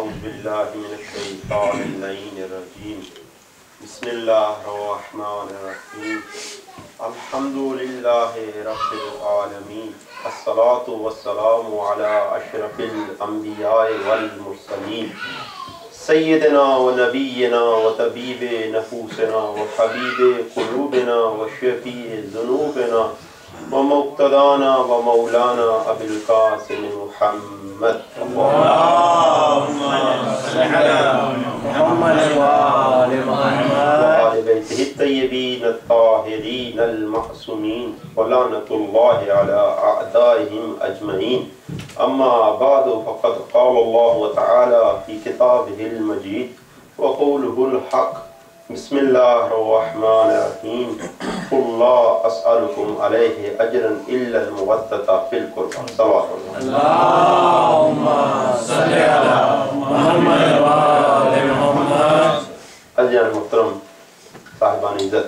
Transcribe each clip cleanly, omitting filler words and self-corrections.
أعوذ بالله من الشيطان اللعين الرجيم بسم الله الرحمن الرحيم الحمد لله رب العالمين الصلاة والسلام على أشرف الأنبياء والمرسلين سيدنا ونبينا وطبيب نفوسنا وحبيب قلوبنا وشفيع ذنوبنا ومقتدانا ومولانا أبي القاسم محمد اللهم صل على محمد وآل محمد وآل بيته الطيبين الطاهرين المعصومين ولعنة الله على أعدائهم أجمعين أما بعد فقد قال الله تعالى في كتابه المجيد وقوله الحق بسم الله الرحمن الرحيم قل لا أسألكم عليه أجرا إلا المودة في القربى صلوات الله اللهم صل على محمد وآل محمد عزیزان محترم صاحبان عزت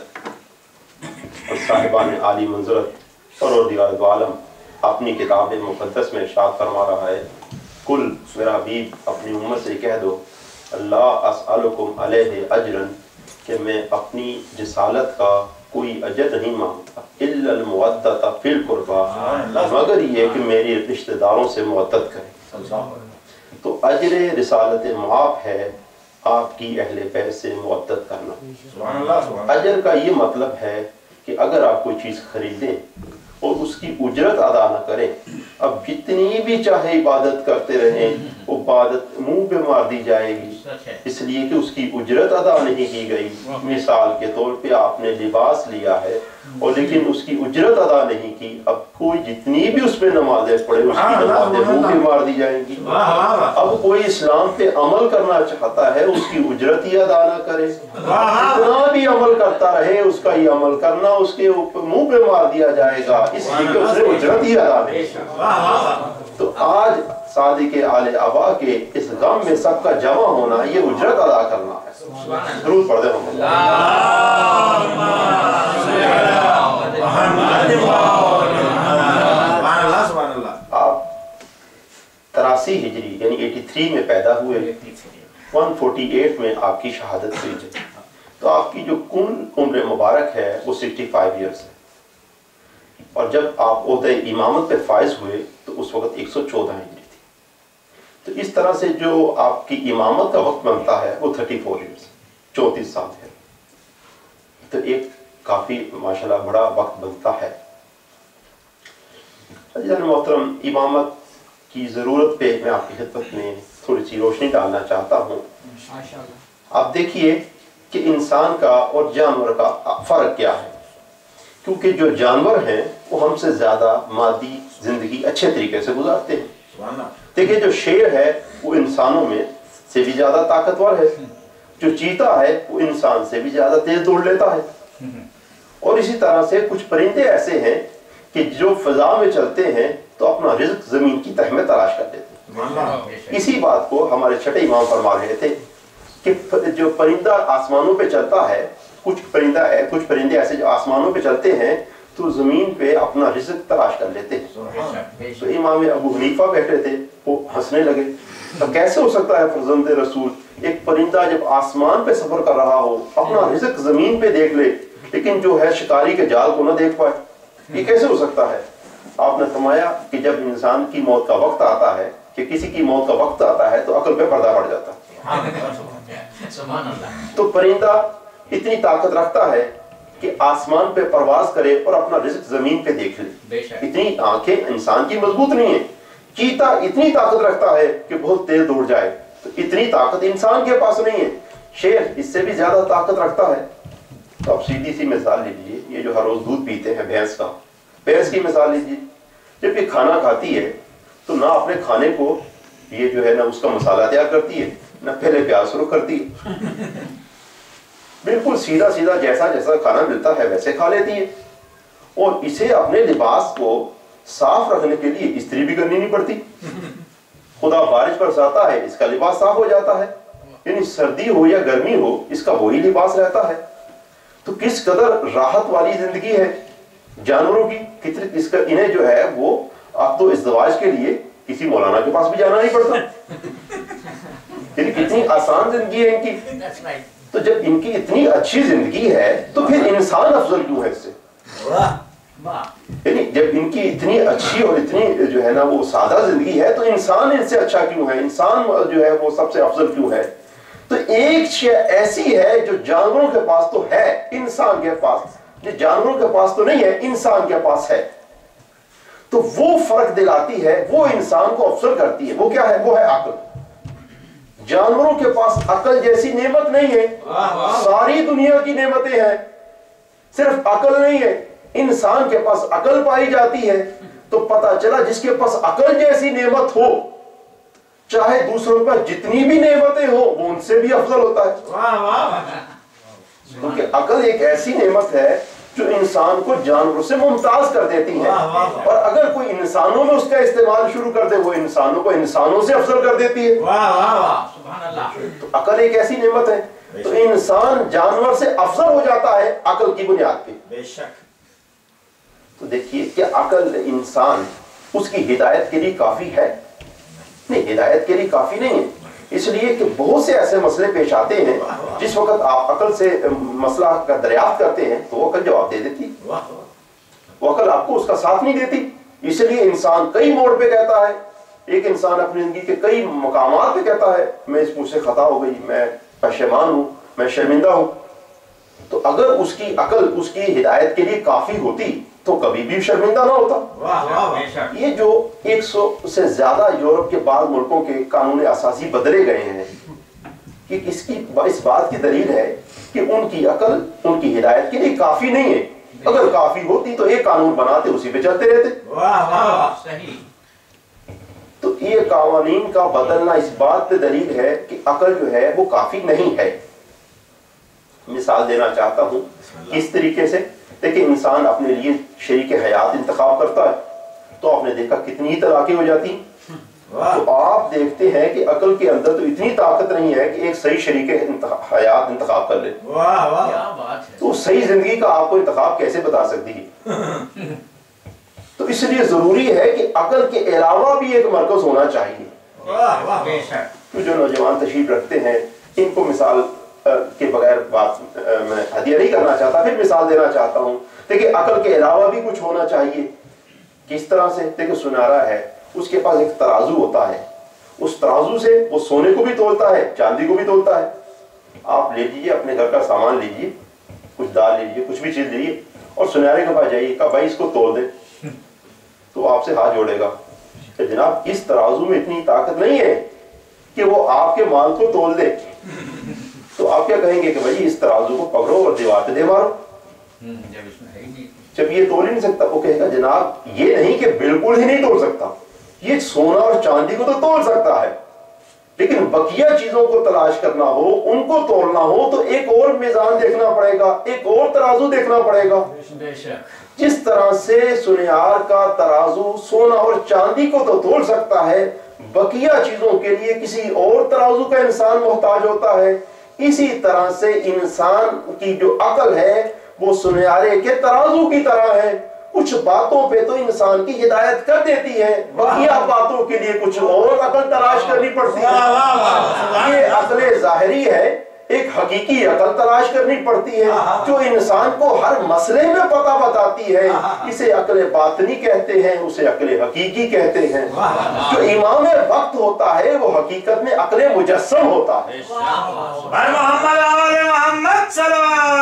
اور صاحبان عالی منزلت پروردگار دو عالم اپنی کتاب مقدس میں ارشاد فرما رہا ہے کل میرا حبیب اپنی امت سے کہہ دو اللہ اسألکم علیہ اجرا کہ میں اپنی رسالت کا کوئی اجر نہیں مانگتا الا المودۃ فی القربى مگر یہ کہ میری رشتہ داروں سے مودت کریں تو اجر رسالت معاف ہے آپ کی اہل بیت سے مودت کرنا اجر کا یہ مطلب ہے کہ اگر آپ کوئی چیز خریدیں اور اس کی اجرت ادا نہ کریں اب جتنی بھی چاہے عبادت کرتے رہیں وہ عبادت منہ پہ مار دی جائے گی اس لیے کہ اس کی اجرت ادا نہیں کی گئی مثال کے طور پہ آپ نے لباس لیا ہے اور لیکن اس کی اجرت ادا نہیں کی اب کوئی جتنی بھی اس پہ نمازیں پڑھے اس کی نمازیں منہ پہ مار دی جائیں گی اب کوئی اسلام پہ عمل کرنا چاہتا ہے اس کی اجرت ہی ادا نہ کرے جتنا بھی عمل کرتا رہے اس کا یہ عمل کرنا اس کے منہ پہ مار دیا جائے گا اس لیے کہ اس نے اجرت ہی ادا نہیں تو آج صادق آل ابا کے اس غم میں سب کا جمع ہونا یہ اجرت ادا کرنا ہے درود پڑھ دیں آپ 83 ہجری یعنی 83 میں پیدا ہوئے 148 میں آپ کی شہادت ہوئی تو آپ کی جو کل عمر مبارک ہے وہ 65 ایئرس ہے اور جب آپ عہدہ امامت پہ فائز ہوئے تو اس وقت 114 ہجری تھی تو اس طرح سے جو آپ کی امامت کا وقت بنتا ہے وہ 34 ایئرس 34 سال ہے تو ایک کافی ماشاءاللہ بڑا وقت بنتا ہے عزیزان محترم امامت کی ضرورت پہ میں آپ کی خدمت میں تھوڑی سی روشنی ڈالنا چاہتا ہوں آپ دیکھیے کہ انسان کا اور جانور کا فرق کیا ہے کیونکہ جو جانور ہیں وہ ہم سے زیادہ مادی زندگی اچھے طریقے سے گزارتے ہیں دیکھیں جو شیر ہے وہ انسانوں میں سے بھی زیادہ طاقتور ہے جو چیتا ہے وہ انسان سے بھی زیادہ تیز دوڑ لیتا ہے اور اسی طرح سے کچھ پرندے ایسے ہیں کہ جو فضا میں چلتے ہیں تو اپنا رزق زمین کی تہ میں تلاش کر دیتے ہیں اسی بات کو ہمارے چھٹے امام فرما رہے تھے کہ جو پرندہ آسمانوں پہ چلتا ہے کچھ پرندے ایسے جو آسمانوں پہ چلتے ہیں تو زمین پہ اپنا رزق تلاش کر لیتے ہیں تو امام ابو حنیفہ بیٹھے تھے وہ ہنسنے لگے تو کیسے ہو سکتا ہے فرزند رسول ایک پرندہ جب آسمان پہ سفر کر رہا ہو اپنا رزق زمین پہ دیکھ لے لیکن جو ہے شکاری کے جال کو نہ دیکھ پائے یہ کیسے ہو سکتا ہے آپ نے فرمایا کہ جب انسان کی موت کا وقت آتا ہے کہ کسی کی موت کا وقت آتا ہے تو عقل پہ پردہ پڑ جاتا ہے تو پرندہ اتنی طاقت رکھتا ہے کہ آسمان پہ پرواز کرے اور اپنا رزق زمین پہ دیکھ لے اتنی آنکھیں انسان کی مضبوط نہیں ہیں چیتا اتنی طاقت رکھتا ہے کہ بہت تیز دوڑ جائے تو اتنی طاقت انسان کے پاس نہیں ہے شیر اس سے بھی زیادہ طاقت رکھتا ہے تو آپ سیدھی سی مثال لیجیے یہ جو ہر روز دودھ پیتے ہیں بھینس کی مثال لیجیے جب یہ کھانا کھاتی ہے تو نہ اپنے کھانے کو یہ جو ہے نا اس کا مسالہ تیار کرتی ہے نہ پہلے پیاز سرخ کرتی ہے بالکل سیدھا سیدھا جیسا جیسا کھانا ملتا ہے ویسے کھا لیتی ہے اور اسے اپنے لباس کو صاف رکھنے کے لیے استری بھی کرنی نہیں پڑتی خدا بارش برساتا ہے اس کا لباس صاف ہو جاتا ہے یعنی سردی ہو یا گرمی ہو اس کا وہی لباس رہتا ہے تو کس قدر راحت والی زندگی ہے جانوروں کی انہیں جو ہے وہ عقد و ازدواج کے لیے کسی مولانا کے پاس بھی جانا نہیں پڑتا یعنی کتنی آسان زندگی ہے ان کی. تو جب ان کی اتنی اچھی زندگی ہے تو پھر انسان افضل کیوں ہے اس سے؟ یعنی جب ان کی اتنی اچھی اور اتنی جو ہے نا وہ سادہ زندگی ہے تو انسان ان سے اچھا کیوں ہے؟ انسان جو ہے وہ سب سے افضل کیوں ہے؟ تو ایک شے ایسی ہے جو جانوروں کے پاس تو ہے، انسان کے پاس جو جانوروں کے پاس تو نہیں ہے، انسان کے پاس ہے. تو وہ فرق دلاتی ہے، وہ انسان کو افضل کرتی ہے. وہ کیا ہے؟ وہ ہے عقل. جانوروں کے پاس عقل جیسی نعمت نہیں ہے. ساری دنیا کی نعمتیں ہیں، صرف عقل نہیں ہے. انسان کے پاس عقل پائی جاتی ہے. تو پتا چلا جس کے پاس عقل جیسی نعمت ہو، چاہے دوسروں پر جتنی بھی نعمتیں ہو وہ ان سے بھی افضل ہوتا ہے. کیونکہ عقل ایک ایسی نعمت ہے جو انسان کو جانوروں سے ممتاز کر دیتی ہے. اور اگر کوئی انسانوں میں اس کا استعمال شروع کر دے وہ انسانوں کو انسانوں سے افضل کر دیتی ہے. تو عقل ایک ایسی نعمت ہے. تو انسان جانور سے افضل ہو جاتا ہے عقل کی بنیاد پہ. بے شک. تو دیکھیے کہ عقل انسان اس کی ہدایت کے لیے کافی ہے؟ نہیں، ہدایت کے لیے کافی نہیں ہے. اس لیے کہ بہت سے ایسے مسئلے پیش آتے ہیں جس وقت آپ عقل سے مسئلہ کا دریافت کرتے ہیں تو وہ عقل جواب دے دیتی، وہ عقل آپ کو اس کا ساتھ نہیں دیتی. اس لیے انسان کئی موڑ پہ کہتا ہے، ایک انسان اپنی زندگی کے کئی مقامات پہ کہتا ہے میں اس مجھ سے خطا ہو گئی، میں پشیمان ہوں، میں شرمندہ ہوں. تو اگر اس کی عقل اس کی ہدایت کے لیے کافی ہوتی تو کبھی بھی شرمندہ نہ ہوتا. یہ جو 100 سے زیادہ یورپ کے بعض ملکوں کے قانون اساسی بدلے گئے ہیں کہ اس بات کی دلیل ہے کہ ان کی عقل ان کی ہدایت کے لیے کافی نہیں ہے. اگر کافی ہوتی تو ایک قانون بناتے اسی پہ چلتے رہتے. تو یہ قوانین کا بدلنا اس بات پہ دلیل ہے کہ عقل جو ہے وہ کافی نہیں ہے. مثال دینا چاہتا ہوں اس طریقے سے. دیکھیں انسان اپنے لیے شریک حیات انتخاب کرتا ہے تو آپ نے دیکھا کتنی طلاقیں ہو جاتی. تو آپ دیکھتے ہیں کہ عقل کے اندر تو اتنی طاقت نہیں ہے کہ ایک صحیح شریک حیات انتخاب کر لے. تو صحیح زندگی کا آپ کو انتخاب کیسے بتا سکتی ہے؟ تو اس لیے ضروری ہے کہ عقل کے علاوہ بھی ایک مرکز ہونا چاہیے. تو جو نوجوان تشریف رکھتے ہیں ان کو مثال کے بغیر بات میں ہدیہ نہیں کرنا چاہتا، پھر مثال دینا چاہتا ہوں. دیکھیں عقل کے علاوہ بھی کچھ ہونا چاہیے. کس طرح سے؟ دیکھیں سنارا ہے، اس کے پاس ایک ترازو ہوتا ہے. اس ترازو سے وہ سونے کو بھی تولتا ہے، چاندی کو بھی تولتا ہے. آپ لے لیجیے اپنے گھر کا سامان لیجیے، کچھ دال لیجیے، کچھ بھی چیز لیجیے اور سنارے کے پاس جائیے، کہا بھائی اس کو تول دے. تو آپ سے ہاتھ جوڑے گا کہ جناب اس ترازو میں اتنی طاقت نہیں ہے کہ وہ آپ کے مال کو تول دے. تو آپ کیا کہیں گے کہ بھائی اس ترازو کو پکڑو اور دیوار پہ دے مارو. جب یہ تول ہی نہیں سکتا وہ کہے گا جناب یہ نہیں کہ بالکل ہی نہیں تول سکتا، یہ سونا اور چاندی کو تو تول سکتا ہے لیکن بقیہ چیزوں کو تلاش کرنا ہو، ان کو تولنا ہو تو ایک اور میزان دیکھنا پڑے گا، ایک اور ترازو دیکھنا پڑے گا. جس طرح سے سنیار کا ترازو سونا اور چاندی کو تو تول سکتا ہے، بقیہ چیزوں کے لیے کسی اور ترازو کا انسان محتاج ہوتا ہے. اسی طرح سے انسان کی جو عقل ہے وہ سنیارے کے ترازو کی طرح ہے. کچھ باتوں پہ تو انسان کی ہدایت کر دیتی ہے، بقیہ باتوں کے لیے کچھ اور عقل تلاش کرنی پڑتی ہے. یہ عقل ظاہری ہے، ایک حقیقی عقل تلاش کرنی پڑتی ہے جو انسان کو ہر مسئلے میں پتہ بتاتی ہے. اسے عقل باطنی کہتے ہیں، اسے عقل حقیقی کہتے ہیں. جو امام وقت ہوتا ہے وہ حقیقت میں عقل مجسم ہوتا ہے. محمد آل محمد صلی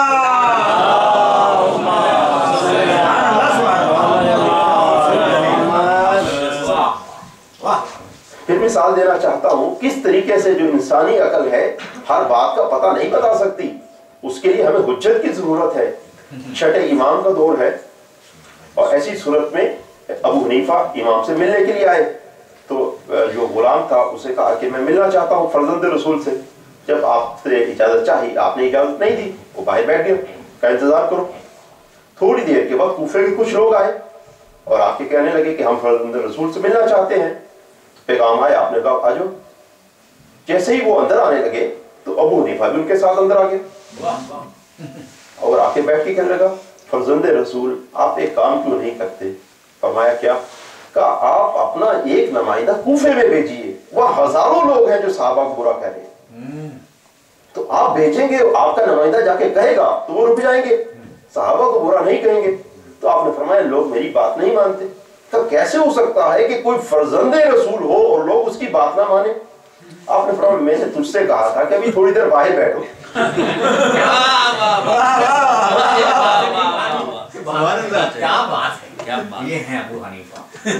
پھر مثال دینا چاہتا ہوں کس طریقے سے جو انسانی عقل ہے ہر بات کا پتہ نہیں بتا سکتی. اس کے لیے ہمیں حجت کی ضرورت ہے. چھٹے امام کا دور ہے اور ایسی صورت میں ابو حنیفہ امام سے ملنے کے لیے آئے تو جو غلام تھا اسے کہا کہ میں ملنا چاہتا ہوں فرزند رسول سے. جب آپ سے اجازت چاہی آپ نے اجازت نہیں دی، وہ باہر بیٹھ گئے، کا انتظار کرو. تھوڑی دیر کے بعد کوفے کے کچھ لوگ آئے اور آپ کے کہنے لگے کہ ہم فرزند رسول سے ملنا چاہتے ہیں. پیغام آئے، آپ نے کہا آ جاؤ. جیسے ہی وہ اندر آنے لگے تو ابو حنیفہ بھی ان کے ساتھ اندر آ گئے اور آ کے بیٹھ کے کہنے لگا فرزند رسول آپ ایک کام کیوں نہیں کرتے؟ فرمایا کیا؟ کہ آپ اپنا ایک نمائندہ کوفے میں بھیجیے، وہاں ہزاروں لوگ ہیں جو صحابہ کو برا کہہ رہے ہیں، تو آپ بھیجیں گے، آپ کا نمائندہ جا کے کہے گا تو وہ رک جائیں گے، صحابہ کو برا نہیں کہیں گے۔ تو آپ نے فرمایا لوگ میری بات نہیں مانتے۔ تو کیسے ہو سکتا ہے کہ کوئی فرزند رسول ہو اور لوگ اس کی بات نہ مانیں؟ آپ نے فرمایا میں نے تجھ سے کہا تھا کہ ابھی تھوڑی دیر باہر بیٹھو۔ کیا بات ہے، یہ ہیں ابو حنیفہ۔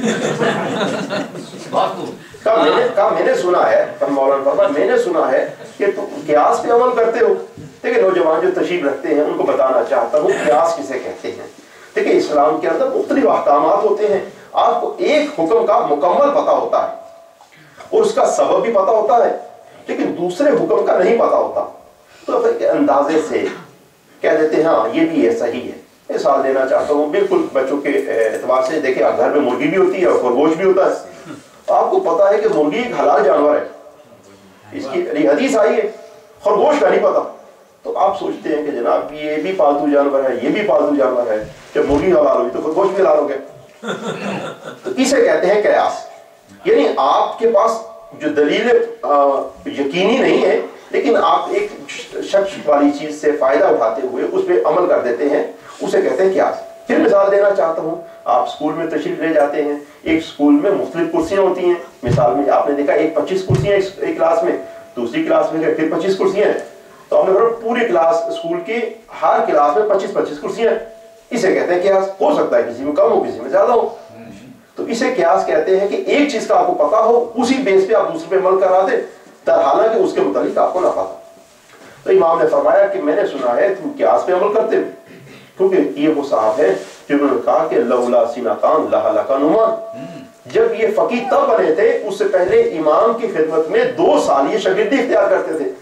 میں نے سنا ہے، مولانا فرمایا میں نے سنا ہے کہ تم قیاس پہ عمل کرتے ہو۔ دیکھیں نوجوان جو تشریف رکھتے ہیں ان کو بتانا چاہتا ہوں قیاس کسے کہتے ہیں۔ دیکھیں اسلام کے اندر مختلف احکامات ہوتے ہیں، آپ کو ایک حکم کا مکمل پتہ ہوتا ہے اور اس کا سبب بھی پتہ ہوتا ہے، لیکن دوسرے حکم کا نہیں پتہ ہوتا، تو پھر اندازے سے کہہ دیتے ہیں ہاں یہ بھی ہے، صحیح ہے۔ مثال دینا چاہتا ہوں بالکل بچوں کے اعتبار سے، دیکھیں گھر میں مرغی بھی ہوتی ہے اور خرگوش بھی ہوتا ہے۔ آپ کو پتا ہے کہ مرغی ایک حلال جانور ہے، اس کی حدیث آئی ہے، خرگوش کا نہیں پتا، تو آپ سوچتے ہیں کہ جناب یہ بھی پالتو جانور ہے، یہ بھی پالتو جانور ہے، جب مرغی حلال ہوئی تو خرگوش بھی حلال ہو گیا۔ تو اسے کہتے ہیں قیاس، یعنی آپ کے پاس جو دلیل یقینی نہیں ہے لیکن آپ ایک شک والی چیز سے فائدہ اٹھاتے ہوئے اس پہ عمل کر دیتے ہیں، اسے کہتے ہیں قیاس۔ پھر مثال دینا چاہتا ہوں، آپ اسکول میں تشریف لے جاتے ہیں، ایک اسکول میں مختلف کرسیاں ہوتی ہیں، مثال میں آپ نے دیکھا ایک 25 کرسیاں ایک کلاس میں، دوسری کلاس میں پھر 25 کرسیاں ہیں، تو آپ نے کہا پوری کلاس اسکول کی ہر کلاس میں 25 کرسیاں ہیں، اسے کہتے ہیں قیاس۔ ہو سکتا ہے کسی میں کم ہو کسی میں زیادہ ہو، تو اسے قیاس کہتے ہیں کہ ایک چیز کا آپ کو پتا ہو، اسی بیس پہ آپ دوسرے پہ عمل کرا دیں، حالانکہ اس کے متعلق آپ کو نہ پتا۔ تو امام نے فرمایا کہ میں نے سنا ہے تم قیاس پہ عمل کرتے ہو، کیونکہ یہ وہ صاحب ہے جنہوں نے کہا کہ لولا سینتان لہلک نعمان، جب یہ فقیہ تب بنے تھے، اس سے پہلے امام کی خدمت میں 2 سال یہ شاگردی اختیار کرتے تھے،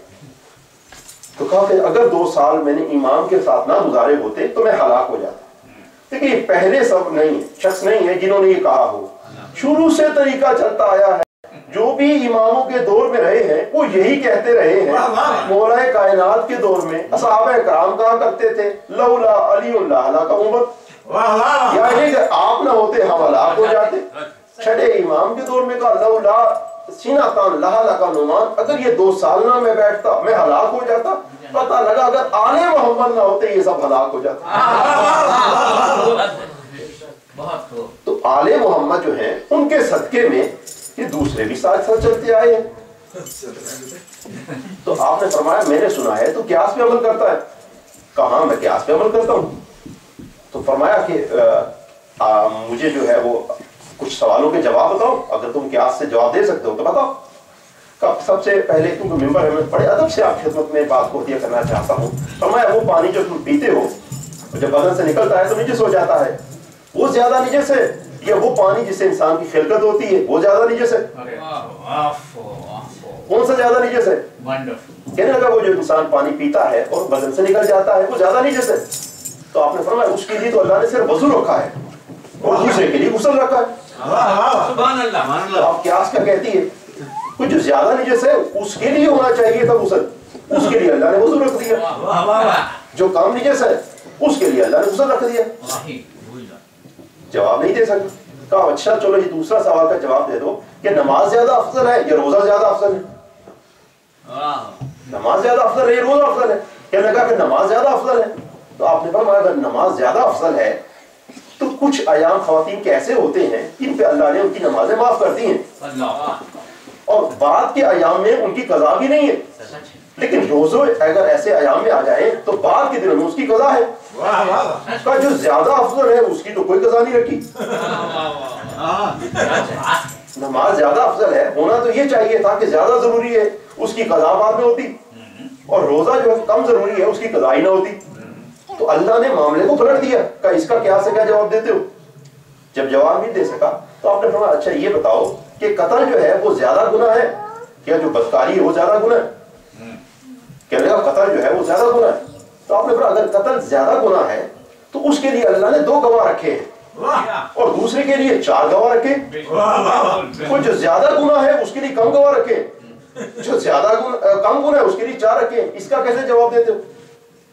تو کہا کہ اگر 2 سال میں نے امام کے ساتھ نہ گزارے ہوتے تو میں ہلاک ہو جاتا۔ دیکھیں یہ پہلے سب نہیں ہے، شخص نہیں ہے جنہوں نے یہ کہا ہو، شروع سے طریقہ چلتا آیا ہے، جو بھی اماموں کے دور میں رہے ہیں وہ یہی کہتے رہے ہیں۔ مولا کائنات کے دور میں اصحابہ کرام کہا کرتے تھے لولا علی لہلک امت، یعنی کہ آپ نہ ہوتے ہم ہلاک ہو جاتے۔ چھٹے امام کے دور میں کہا لولا سینتان لہلک نعمان، اگر یہ 2 سال نہ میں بیٹھتا میں ہلاک ہو جاتا۔ پتہ لگا اگر آل محمد نہ ہوتے یہ سب ہلاک ہو جاتا۔ تو آل محمد جو ہیں ان کے صدقے میں یہ دوسرے بھی ساتھ ساتھ چلتے آئے ہیں۔ تو آپ نے فرمایا میں نے سنا ہے تو قیاس پہ عمل کرتا ہے، کہاں میں قیاس پہ عمل کرتا ہوں؟ تو فرمایا کہ مجھے جو ہے وہ کچھ سوالوں کے جواب بتاؤ، اگر تم قیاس سے جواب دے سکتے ہو تو بتاؤ۔ سب سے پہلے کیونکہ ممبر ہے میں بڑے ادب سے آپ خدمت میں بات کو دیا کرنا چاہتا ہوں، فرمایا وہ پانی جو تم پیتے ہو جب بدن سے نکلتا ہے تو نجس ہو جاتا ہے، وہ زیادہ نجس ہے یا وہ پانی جس سے انسان کی خلقت ہوتی ہے وہ زیادہ نجس ہے؟ کون سا زیادہ نجس ہے؟ کہنے لگا وہ جو انسان پانی پیتا ہے اور بدن سے نکل جاتا ہے وہ زیادہ نجس ہے۔ تو آپ نے فرمایا اس کے لیے تو اللہ نے صرف وضو رکھا ہے اور دوسرے کے لیے غسل رکھا ہے۔ سبحان اللہ۔ آپ قیاس کیا کہتی ہے؟ کچھ جو زیادہ نجس ہے اس کے لیے ہونا چاہیے تھا غسل، اس کے لیے اللہ نے وضو رکھ دیا، جو کم نجس ہے اس کے لیے اللہ نے غسل رکھ دیا۔ جواب نہیں دے سکتا، کہا اچھا چلو یہ دوسرا سوال کا جواب دے دو کہ نماز زیادہ افضل ہے یا روزہ زیادہ افضل ہے؟ نماز زیادہ افضل ہے یا روزہ افضل ہے؟ کہنے لگا کہ نماز زیادہ افضل ہے۔ تو آپ نے فرمایا اگر نماز زیادہ افضل ہے تو کچھ ایام خواتین کے ایسے ہوتے ہیں جن پہ اللہ نے ان کی نمازیں معاف کر دی ہیں اور بعد کے ایام میں ان کی قضا بھی نہیں ہے، لیکن روزے اگر ایسے ایام میں آ جائیں تو بعد کے دنوں میں اس کی قضا ہے۔ کا جو زیادہ افضل ہے اس کی تو کوئی قضا نہیں رکھی۔ نماز زیادہ افضل ہے، ہونا تو یہ چاہیے تھا کہ زیادہ ضروری ہے اس کی قضا بعد میں ہوتی، اور روزہ جو ہے کم ضروری ہے اس کی قضا ہی نہ ہوتی۔ تو اللہ نے معاملے کو پلٹ دیا کہ اس کا کیا سے کیا جواب دیتے ہو؟ جب جواب نہیں دے سکا تو آپ نے فرمایا اچھا یہ بتاؤ کہ قتل جو ہے وہ زیادہ گناہ ہے کیا جو بدکاری ہے وہ زیادہ گناہ ہے؟ کہنے لگا قتل جو ہے وہ زیادہ گناہ ہے۔ تو آپ نے فرمایا اگر قتل زیادہ گناہ ہے تو اس کے لیے اللہ نے 2 گواہ رکھے ہیں اور دوسرے کے لیے 4 گواہ رکھے، کوئی جو زیادہ گناہ ہے اس کے لیے کم گواہ رکھے، جو زیادہ کم گناہ ہے اس کے لیے 4 رکھے۔ اس کا کیسے جواب دیتے ہو؟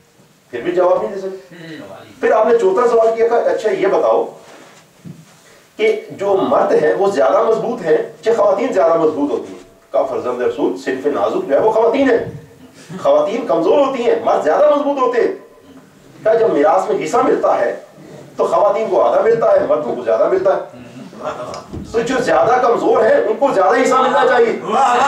پھر بھی جواب نہیں دے سکتے۔ پھر آپ نے چوتھا سوال کیا کہ اچھا یہ بتاؤ کہ جو مرد ہیں وہ زیادہ مضبوط ہیں کہ خواتین زیادہ مضبوط ہوتی ہیں؟ کہا فرزند رسول صنف نازک جو ہے وہ خواتین ہیں، خواتین کمزور ہوتی ہیں، مرد زیادہ مضبوط ہوتے ہیں۔ کہا جب میراث میں حصہ ملتا ہے تو خواتین کو آدھا ملتا ہے، مردوں کو زیادہ ملتا ہے، تو جو زیادہ کمزور ہیں ان کو زیادہ حصہ ملنا چاہیے۔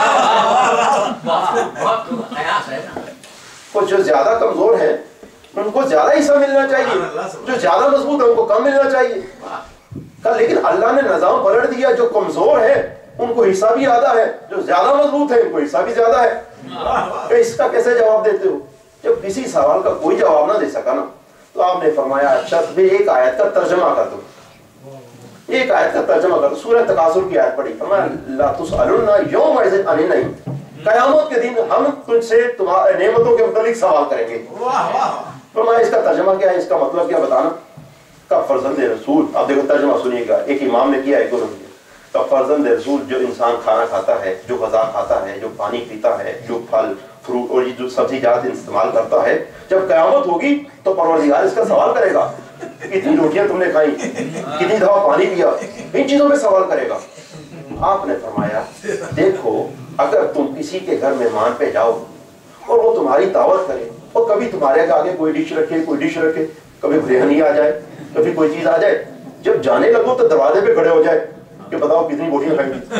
وہ جو زیادہ کمزور ہیں ان کو زیادہ حصہ ملنا چاہیے، جو زیادہ مضبوط ہیں ان کو کم ملنا چاہیے۔ کہا لیکن اللہ نے نظام پلٹ دیا، جو کمزور ہیں ان کو حصہ بھی آدھا ہے، جو زیادہ مضبوط ہیں ان کو حصہ بھی زیادہ ہے۔ کہ اس کا کیسے جواب دیتے ہو؟ جب کسی سوال کا کوئی جواب نہ دے سکا نا تو آپ نے فرمایا اچھا تمہیں ایک آیت کا ترجمہ کر دو، ایک آیت کا ترجمہ کر دو۔ سورہ تکاثر کی آیت پڑھی، فرمایا لا تسألن یومئذ عن النعیم، قیامت کے دن ہم تجھ سے تمہارے نعمتوں کے متعلق سوال کریں گے۔ فرمایا اس کا ترجمہ کیا ہے، اس کا مطلب کیا بتانا؟ کا فرزند رسول، اب دیکھو ترجمہ سنیے گا، ایک امام نے کیا ایک اور نے کا فرزند رسول، جو انسان کھانا کھاتا ہے، جو غذا کھاتا ہے، جو پانی پیتا ہے، جو پھل فروٹ اور جو سبزی جات استعمال کرتا ہے، جب قیامت ہوگی تو پروردگار اس کا سوال کرے گا کتنی روٹیاں تم نے کھائی، کتنی دفعہ پانی پیا، ان چیزوں پہ سوال کرے گا۔ آپ نے فرمایا دیکھو اگر تم کسی کے گھر مہمان پہ جاؤ اور وہ تمہاری دعوت کرے اور کبھی تمہارے آگے کوئی ڈش رکھے، کوئی ڈش رکھے، کبھی بریانی آ جائے، کبھی کوئی چیز آ جائے، جب جانے لگو تو دروازے پہ کھڑے ہو جائے کہ بتاؤ کتنی روٹیاں کھائیں گی۔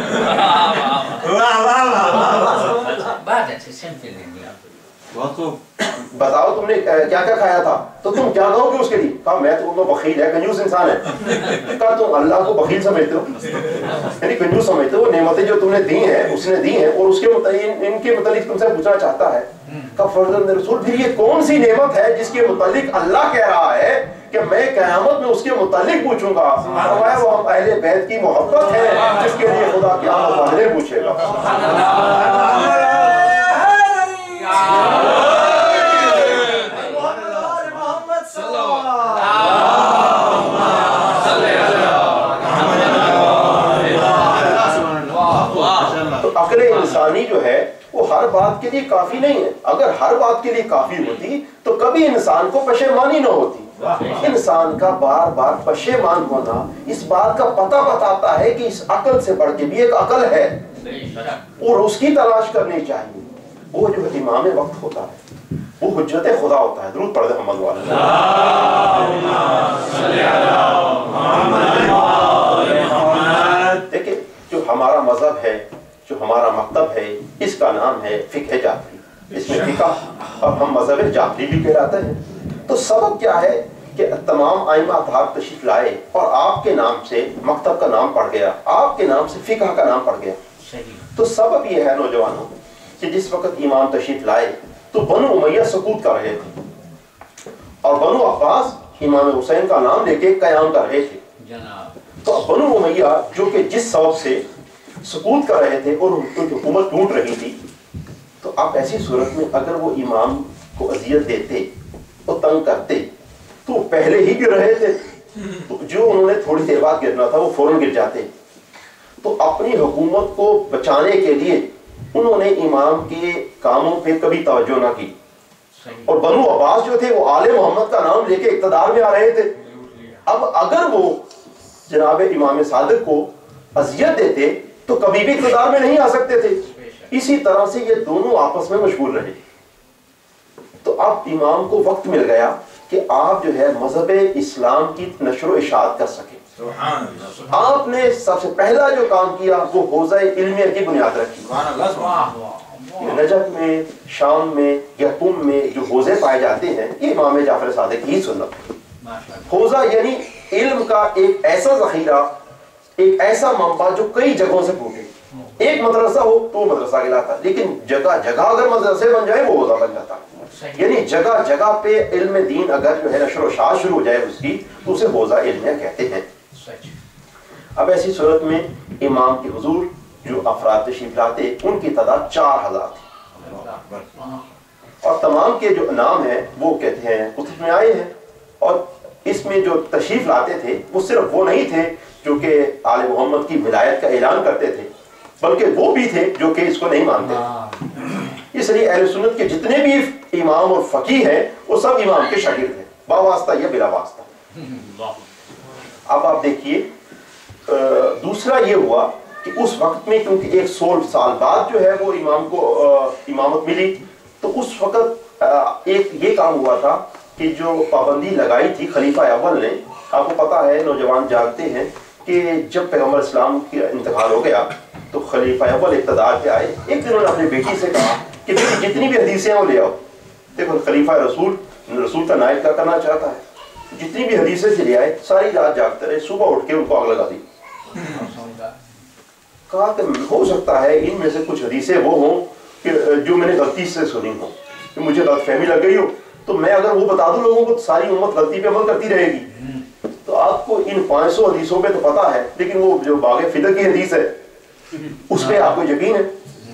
بتاؤ تم نے کیا کیا کھایا تھا، تو تم کیا کہو گے اس کے لیے؟ کہا میں تو بخیل ہے، کنجوس انسان ہے۔ کہا تم اللہ کو بخیل سمجھتے ہو، یعنی کنجوس سمجھتے ہو؟ نعمتیں جو تم نے دی ہیں اس نے دی ہیں اور اس کے متعلق ان کے متعلق تم سے پوچھنا چاہتا ہے۔ کہا فرزند رسول پھر یہ کون سی نعمت ہے جس کے متعلق اللہ کہہ رہا ہے کہ میں قیامت میں اس کے متعلق پوچھوں گا؟ فرمایا وہ ہم اہل بیت کی محبت ہے جس کے لیے خدا قیامت والے پوچھے گا۔ عقل انسانی جو ہے وہ ہر بات کے لیے کافی نہیں ہے، اگر ہر بات کے لیے کافی ہوتی تو کبھی انسان کو پشیمانی نہ ہوتی۔ انسان کا بار بار پشیمان ہونا اس بات کا پتہ بتاتا ہے کہ اس عقل سے بڑھ کے بھی ایک عقل ہے اور اس کی تلاش کرنی چاہیے۔ وہ جو امام وقت ہوتا ہے وہ حجت خدا ہوتا ہے۔ درود پڑھ دے محمد والے۔ دیکھیں جو ہمارا مذہب ہے، جو ہمارا مکتب ہے، اس کا نام ہے فقہ جعفری، اس میں فقہ اور ہم مذہب جعفری بھی کہلاتے ہیں۔ تو سبب کیا ہے کہ تمام ائمہ اطہار تشریف لائے اور آپ کے نام سے مکتب کا نام پڑ گیا، آپ کے نام سے فقہ کا نام پڑ گیا۔ تو سبب یہ ہے نوجوانوں کہ جس وقت امام تشریف لائے تو بنو امیہ سقوط کر رہے تھے اور بنو عباس امام حسین کا نام لے کے قیام کر رہے تھے۔ تو بنو امیہ جو کہ جس سبب سے سقوط کر رہے تھے اور ان کی حکومت ٹوٹ رہی تھی، تو اب ایسی صورت میں اگر وہ امام کو اذیت دیتے اور تنگ کرتے تو وہ پہلے ہی گر رہے تھے، تو جو انہوں نے تھوڑی دیر بعد گرنا تھا وہ فوراً گر جاتے۔ تو اپنی حکومت کو بچانے کے لیے انہوں نے امام کے کاموں پہ کبھی توجہ نہ کی، اور بنو عباس جو تھے وہ آل محمد کا نام لے کے اقتدار میں آ رہے تھے۔ اب اگر وہ جناب امام صادق کو اذیت دیتے تو کبھی بھی اقتدار میں نہیں آ سکتے تھے۔ اسی طرح سے یہ دونوں آپس میں مشغول رہے۔ تو اب امام کو وقت مل گیا کہ آپ جو ہے مذہب اسلام کی نشر و اشاعت کر سکیں۔ آپ نے سب سے پہلا جو کام کیا وہ حوزہ علمیہ کی بنیاد رکھی۔ نجف میں، شام میں یا قم میں جو حوزے پائے جاتے ہیں یہ امام جعفر صادق کی سنت ہے۔ حوزہ یعنی علم کا ایک ایسا ذخیرہ، ایک ایسا منبع جو کئی جگہوں سے پھوٹے۔ ایک مدرسہ ہو تو مدرسہ کہلاتا، لیکن جگہ جگہ اگر مدرسے بن جائے وہ حوزہ بن جاتا۔ یعنی جگہ جگہ پہ علم دین اگر جو ہے نشر و شاعت شروع ہو جائے اس کی تو اسے حوزہ علمیہ کہتے ہیں۔ اب ایسی صورت میں امام کے حضور جو افراد تشریف لاتے ان کی تعداد 4000 تھی، اور تمام کے جو نام ہیں وہ کہتے ہیں کتب میں آئے ہیں، اور اس میں جو تشریف لاتے تھے وہ صرف وہ نہیں تھے جو کہ آل محمد کی ولایت کا اعلان کرتے تھے، بلکہ وہ بھی تھے جو کہ اس کو نہیں مانتے۔ اس لیے اہل سنت کے جتنے بھی امام اور فقیہ ہیں وہ سب امام کے شاگرد ہیں، با واسطہ یا بلا واسطہ۔ اب آپ دیکھیے دوسرا یہ ہوا کہ اس وقت میں کیونکہ 100 سال بعد جو ہے وہ امام کو امامت ملی، تو اس وقت ایک یہ کام ہوا تھا کہ جو پابندی لگائی تھی خلیفہ اول نے، آپ کو پتا ہے نوجوان جانتے ہیں کہ جب پیغمبر اسلام کا انتقال ہو گیا تو خلیفہ اول اقتدار پہ آئے، ایک دن انہوں نے اپنی بیٹی سے کہا کہ بیٹی جتنی بھی حدیثیں ہیں وہ لے آؤ۔ دیکھو خلیفہ رسول کا نائب کیا کرنا چاہتا ہے، جتنی بھی حدیثیں سے لے آئے، ساری رات جاگتے رہے، صبح اٹھ کے ان کو آگ لگا دی۔ کہا کہ ہو سکتا ہے ان میں سے کچھ حدیثیں وہ ہوں کہ جو میں نے غلطی سے سنی ہوں، کہ مجھے غلط فہمی لگ گئی ہو، تو میں اگر وہ بتا دوں لوگوں کو تو ساری امت غلطی پہ عمل کرتی رہے گی۔ تو آپ کو ان 500 حدیثوں پہ تو پتا ہے، لیکن وہ جو باغ فدق کی حدیث ہے اس پہ آپ کو یقین ہے،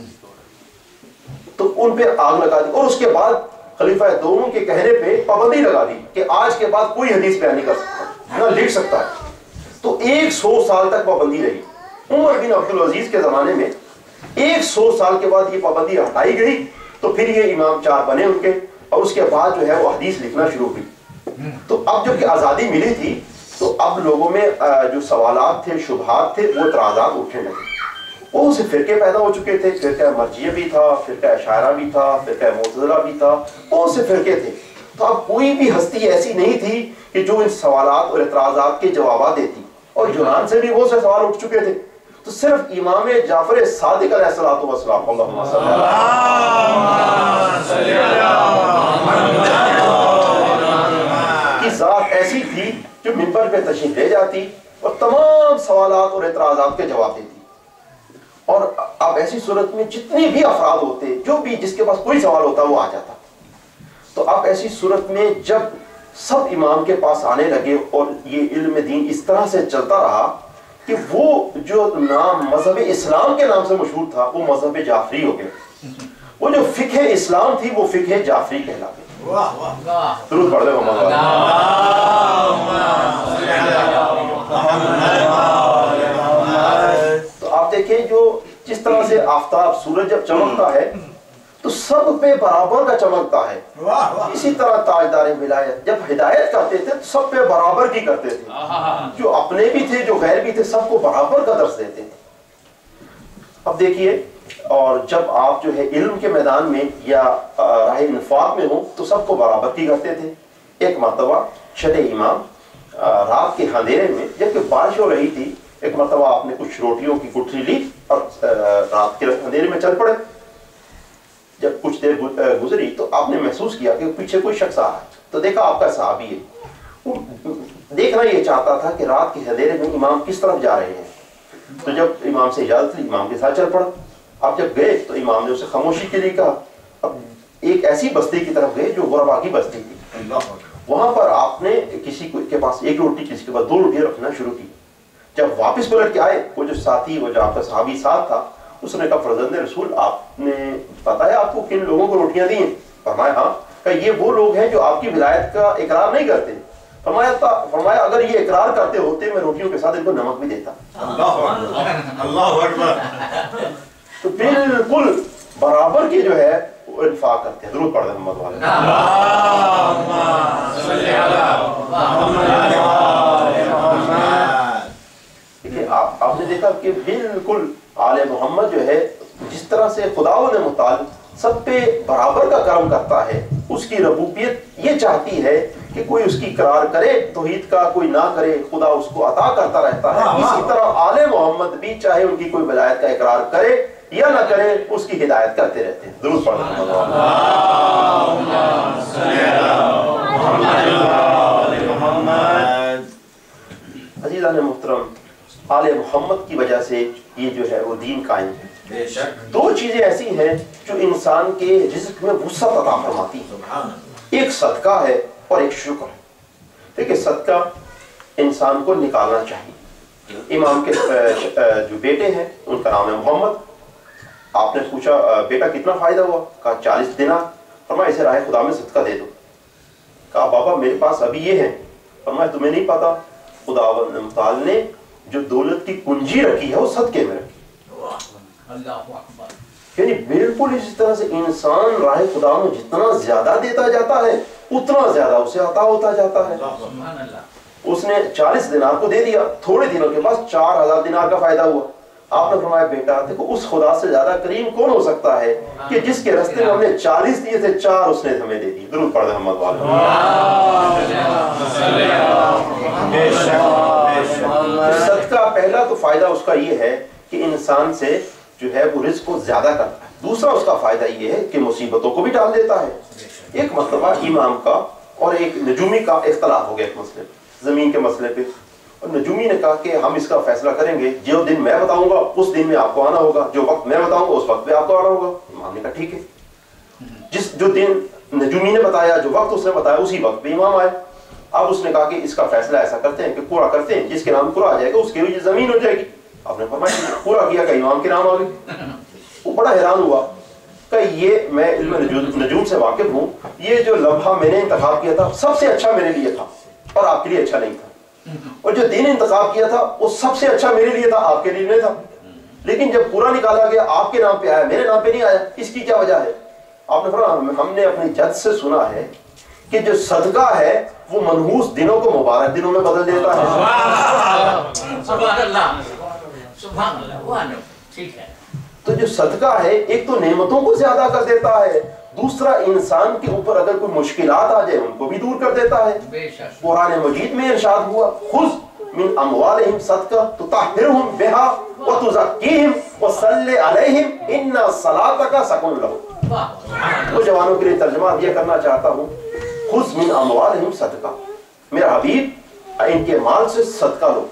تو ان پہ آگ لگا دی۔ اور اس کے بعد خلیفہ دوم کے کہنے پہ پابندی لگا دی کہ آج کے بعد کوئی حدیث بیان نہیں کر سکتا، نہ لکھ سکتا ہے۔ تو 100 سال تک پابندی رہی۔ عمر بن عبدالعزیز کے زمانے میں 100 سال کے بعد یہ پابندی ہٹائی گئی، تو پھر یہ امام 4 بنے ان کے، اور اس کے بعد جو ہے وہ حدیث لکھنا شروع ہوئی۔ تو اب جب کہ آزادی ملی تھی تو اب لوگوں میں جو سوالات تھے، شبہات تھے، وہ اعتراضات اٹھنے لگے۔ بہت سے فرقے پیدا ہو چکے تھے، فرقہ مرجئیہ بھی تھا، فرقہ اشاعرہ بھی تھا، فرقہ معتزلہ بھی تھا، بہت سے فرقے تھے۔ تو اب کوئی بھی ہستی ایسی نہیں تھی کہ جو ان سوالات اور اعتراضات کے جوابات دیتی، اور یونان سے بھی بہت سے سوال اٹھ چکے تھے۔ تو صرف امام جعفر صادق علیہ السلام اللہم صلی کی ذات ایسی تھی جو منبر پہ تشریف لے جاتی اور تمام سوالات اور اعتراضات کے جواب دیتی۔ اور اب ایسی صورت میں جتنے بھی افراد ہوتے، جو بھی جس کے پاس کوئی سوال ہوتا وہ آ جاتا۔ تو اب ایسی صورت میں جب سب امام کے پاس آنے لگے اور یہ علم دین اس طرح سے چلتا رہا کہ وہ جو نام مذہب اسلام کے نام سے مشہور تھا وہ مذہب جعفری ہو گیا، وہ جو فقہ اسلام تھی وہ فقہ جعفری کہلا گئی۔ درود پڑھ دیں محمد۔ تو آپ دیکھیں جو جس طرح سے آفتاب سورج جب چمکتا ہے تو سب پہ برابر کا چمکتا ہے، اسی طرح تاجدار ولایت جب ہدایت کرتے تھے تو سب پہ برابر کی کرتے تھے، جو اپنے بھی تھے جو غیر بھی تھے سب کو برابر کا درس دیتے تھے۔ اب دیکھیے، اور جب آپ جو ہے علم کے میدان میں یا راہ انفاق میں ہوں تو سب کو برابر کی کرتے تھے۔ ایک مرتبہ شب امام رات کے اندھیرے میں جبکہ بارش ہو رہی تھی، ایک مرتبہ آپ نے کچھ روٹیوں کی گٹھلی لی اور رات کے اندھیرے میں چل پڑے۔ جب کچھ دیر گزری تو آپ نے محسوس کیا کہ پیچھے کوئی شخص آ رہا ہے، تو دیکھا آپ کا صحابی ہے، وہ دیکھنا یہ چاہتا تھا کہ رات کے اندھیرے میں امام کس طرف جا رہے ہیں۔ تو جب امام سے اجازت لی امام کے ساتھ چل پڑا۔ آپ جب گئے تو امام نے اسے خاموشی کے لیے کہا۔ اب ایک ایسی بستی کی طرف گئے جو غربا کی بستی تھی، وہاں پر آپ نے کسی کے پاس ایک روٹی کسی کے پاس 2 روٹیاں رکھنا شروع کی۔ جب واپس پلٹ کے آئے وہ جو ساتھی وہ جو آپ کا صحابی ساتھ تھا اس نے کہا فرزند رسول آپ نے پتا ہے آپ کو کن لوگوں کو روٹیاں دی ہیں؟ فرمایا ہاں۔ کہ یہ وہ لوگ ہیں جو آپ کی ولایت کا اقرار نہیں کرتے۔ فرمایا اگر یہ اقرار کرتے ہوتے میں روٹیوں کے ساتھ ان کو نمک بھی دیتا۔ اللہ اکبر۔ تو بالکل برابر کی جو ہے وہ انفاق کرتے ہیں۔ درود پڑھ دیں محمد والے۔ آپ نے دیکھا کہ بالکل آل محمد جو ہے جس طرح سے خداوند متعال سب پہ برابر کا کرم کرتا ہے، اس کی ربوبیت یہ چاہتی ہے کہ کوئی اس کی اقرار کرے توحید کا، کوئی نہ کرے، خدا اس کو عطا کرتا رہتا ہے۔ اسی طرح آل محمد بھی چاہے ان کی کوئی ولایت کا اقرار کرے یا نہ کرے اس کی ہدایت کرتے رہتے ہیں۔ درود پڑھ عزیزان محترم، آل محمد کی وجہ سے یہ جو ہے وہ دین قائم ہے۔ 2 چیزیں ایسی ہیں جو انسان کے رزق میں وسعت عطا فرماتی ہیں، ایک صدقہ ہے اور ایک شکر ہے۔ دیکھیں صدقہ انسان کو نکالنا چاہیے۔ امام کے جو بیٹے ہیں ان کا نام ہے محمد۔ آپ نے پوچھا بیٹا کتنا فائدہ ہوا؟ کہا 40 دینار۔ فرمایا اسے راہ خدا میں صدقہ دے دو۔ کہا بابا میرے پاس ابھی یہ ہے۔ فرمایا تمہیں نہیں پتا خداوند متعال نے جو دولت کی کنجی رکھی ہے وہ صدقے میں رکھی۔ یعنی بالکل اسی طرح سے انسان راہ خدا میں جتنا زیادہ دیتا جاتا ہے اتنا زیادہ اسے عطا ہوتا جاتا ہے۔ اس نے 40 دینار کو دے دیا، تھوڑے دنوں کے بعد 4000 دینار کا فائدہ ہوا۔ آپ نے فرمایا بیٹا دیکھو اس خدا سے زیادہ کریم کون ہو سکتا ہے کہ جس کے راستے میں ہم نے 40 دیے تھے 4 اس نے ہمیں دے دیے۔ درود پڑھ محمد والے۔ صدقہ پہلا تو فائدہ اس کا یہ ہے کہ انسان سے جو ہے وہ رزق کو زیادہ کرتا ہے، دوسرا اس کا فائدہ یہ ہے کہ مصیبتوں کو بھی ڈال دیتا ہے۔ ایک مرتبہ امام کا اور ایک نجومی کا اختلاف ہو گیا ایک مسئلے پہ، زمین کے مسئلے پہ، اور نجومی نے کہا کہ ہم اس کا فیصلہ کریں گے، جو دن میں بتاؤں گا اس دن میں آپ کو آنا ہوگا، جو وقت میں بتاؤں گا اس وقت پہ آپ کو آنا ہوگا۔ امام نے کہا ٹھیک ہے۔ جو دن نجومی نے بتایا، جو وقت اس نے بتایا، اسی وقت پہ امام آئے۔ اب اس نے کہا کہ اس کا فیصلہ ایسا کرتے ہیں کہ پورا کرتے ہیں، جس کے نام پورا آ جائے گا اس کی زمین ہو جائے گی۔ آپ نے فرمایا پورا کیا کہ امام کے نام آ گئے۔ وہ بڑا حیران ہوا کہ یہ میں علم نجوم سے واقف ہوں، یہ جو لمحہ میں نے انتخاب کیا تھا سب سے اچھا میرے لیے تھا اور آپ کے لیے اچھا نہیں تھا، اور جو دن انتخاب کیا تھا وہ سب سے اچھا میرے لیے تھا، آپ کے لیے نہیں تھا، لیکن جب پورا نکالا گیا آپ کے نام پہ آیا، میرے نام پہ نہیں آیا، اس کی کیا وجہ ہے؟ آپ نے فرمایا ہم نے اپنی جد سے سنا ہے کہ جو صدقہ ہے وہ منحوس دنوں کو مبارک دنوں میں بدل دیتا ہے۔ سبحان اللہ، سبحان اللہ، وہ ٹھیک ہے۔ تو جو صدقہ ہے ایک تو نعمتوں کو زیادہ کر دیتا ہے، دوسرا انسان کے اوپر اگر کوئی مشکلات آ جائے ان کو بھی دور کر دیتا ہے۔ قرآن مجید میں ارشاد ہوا خذ من اموالہم صدقہ تطہرہم بہا وتزکیہم وصلی علیہم ان صلاتک سکن لہم۔ تو جوانوں کے لیے ترجمہ یہ کرنا چاہتا ہوں، خذ من اموالہم صدقہ، میرا حبیب ان کے مال سے صدقہ لو۔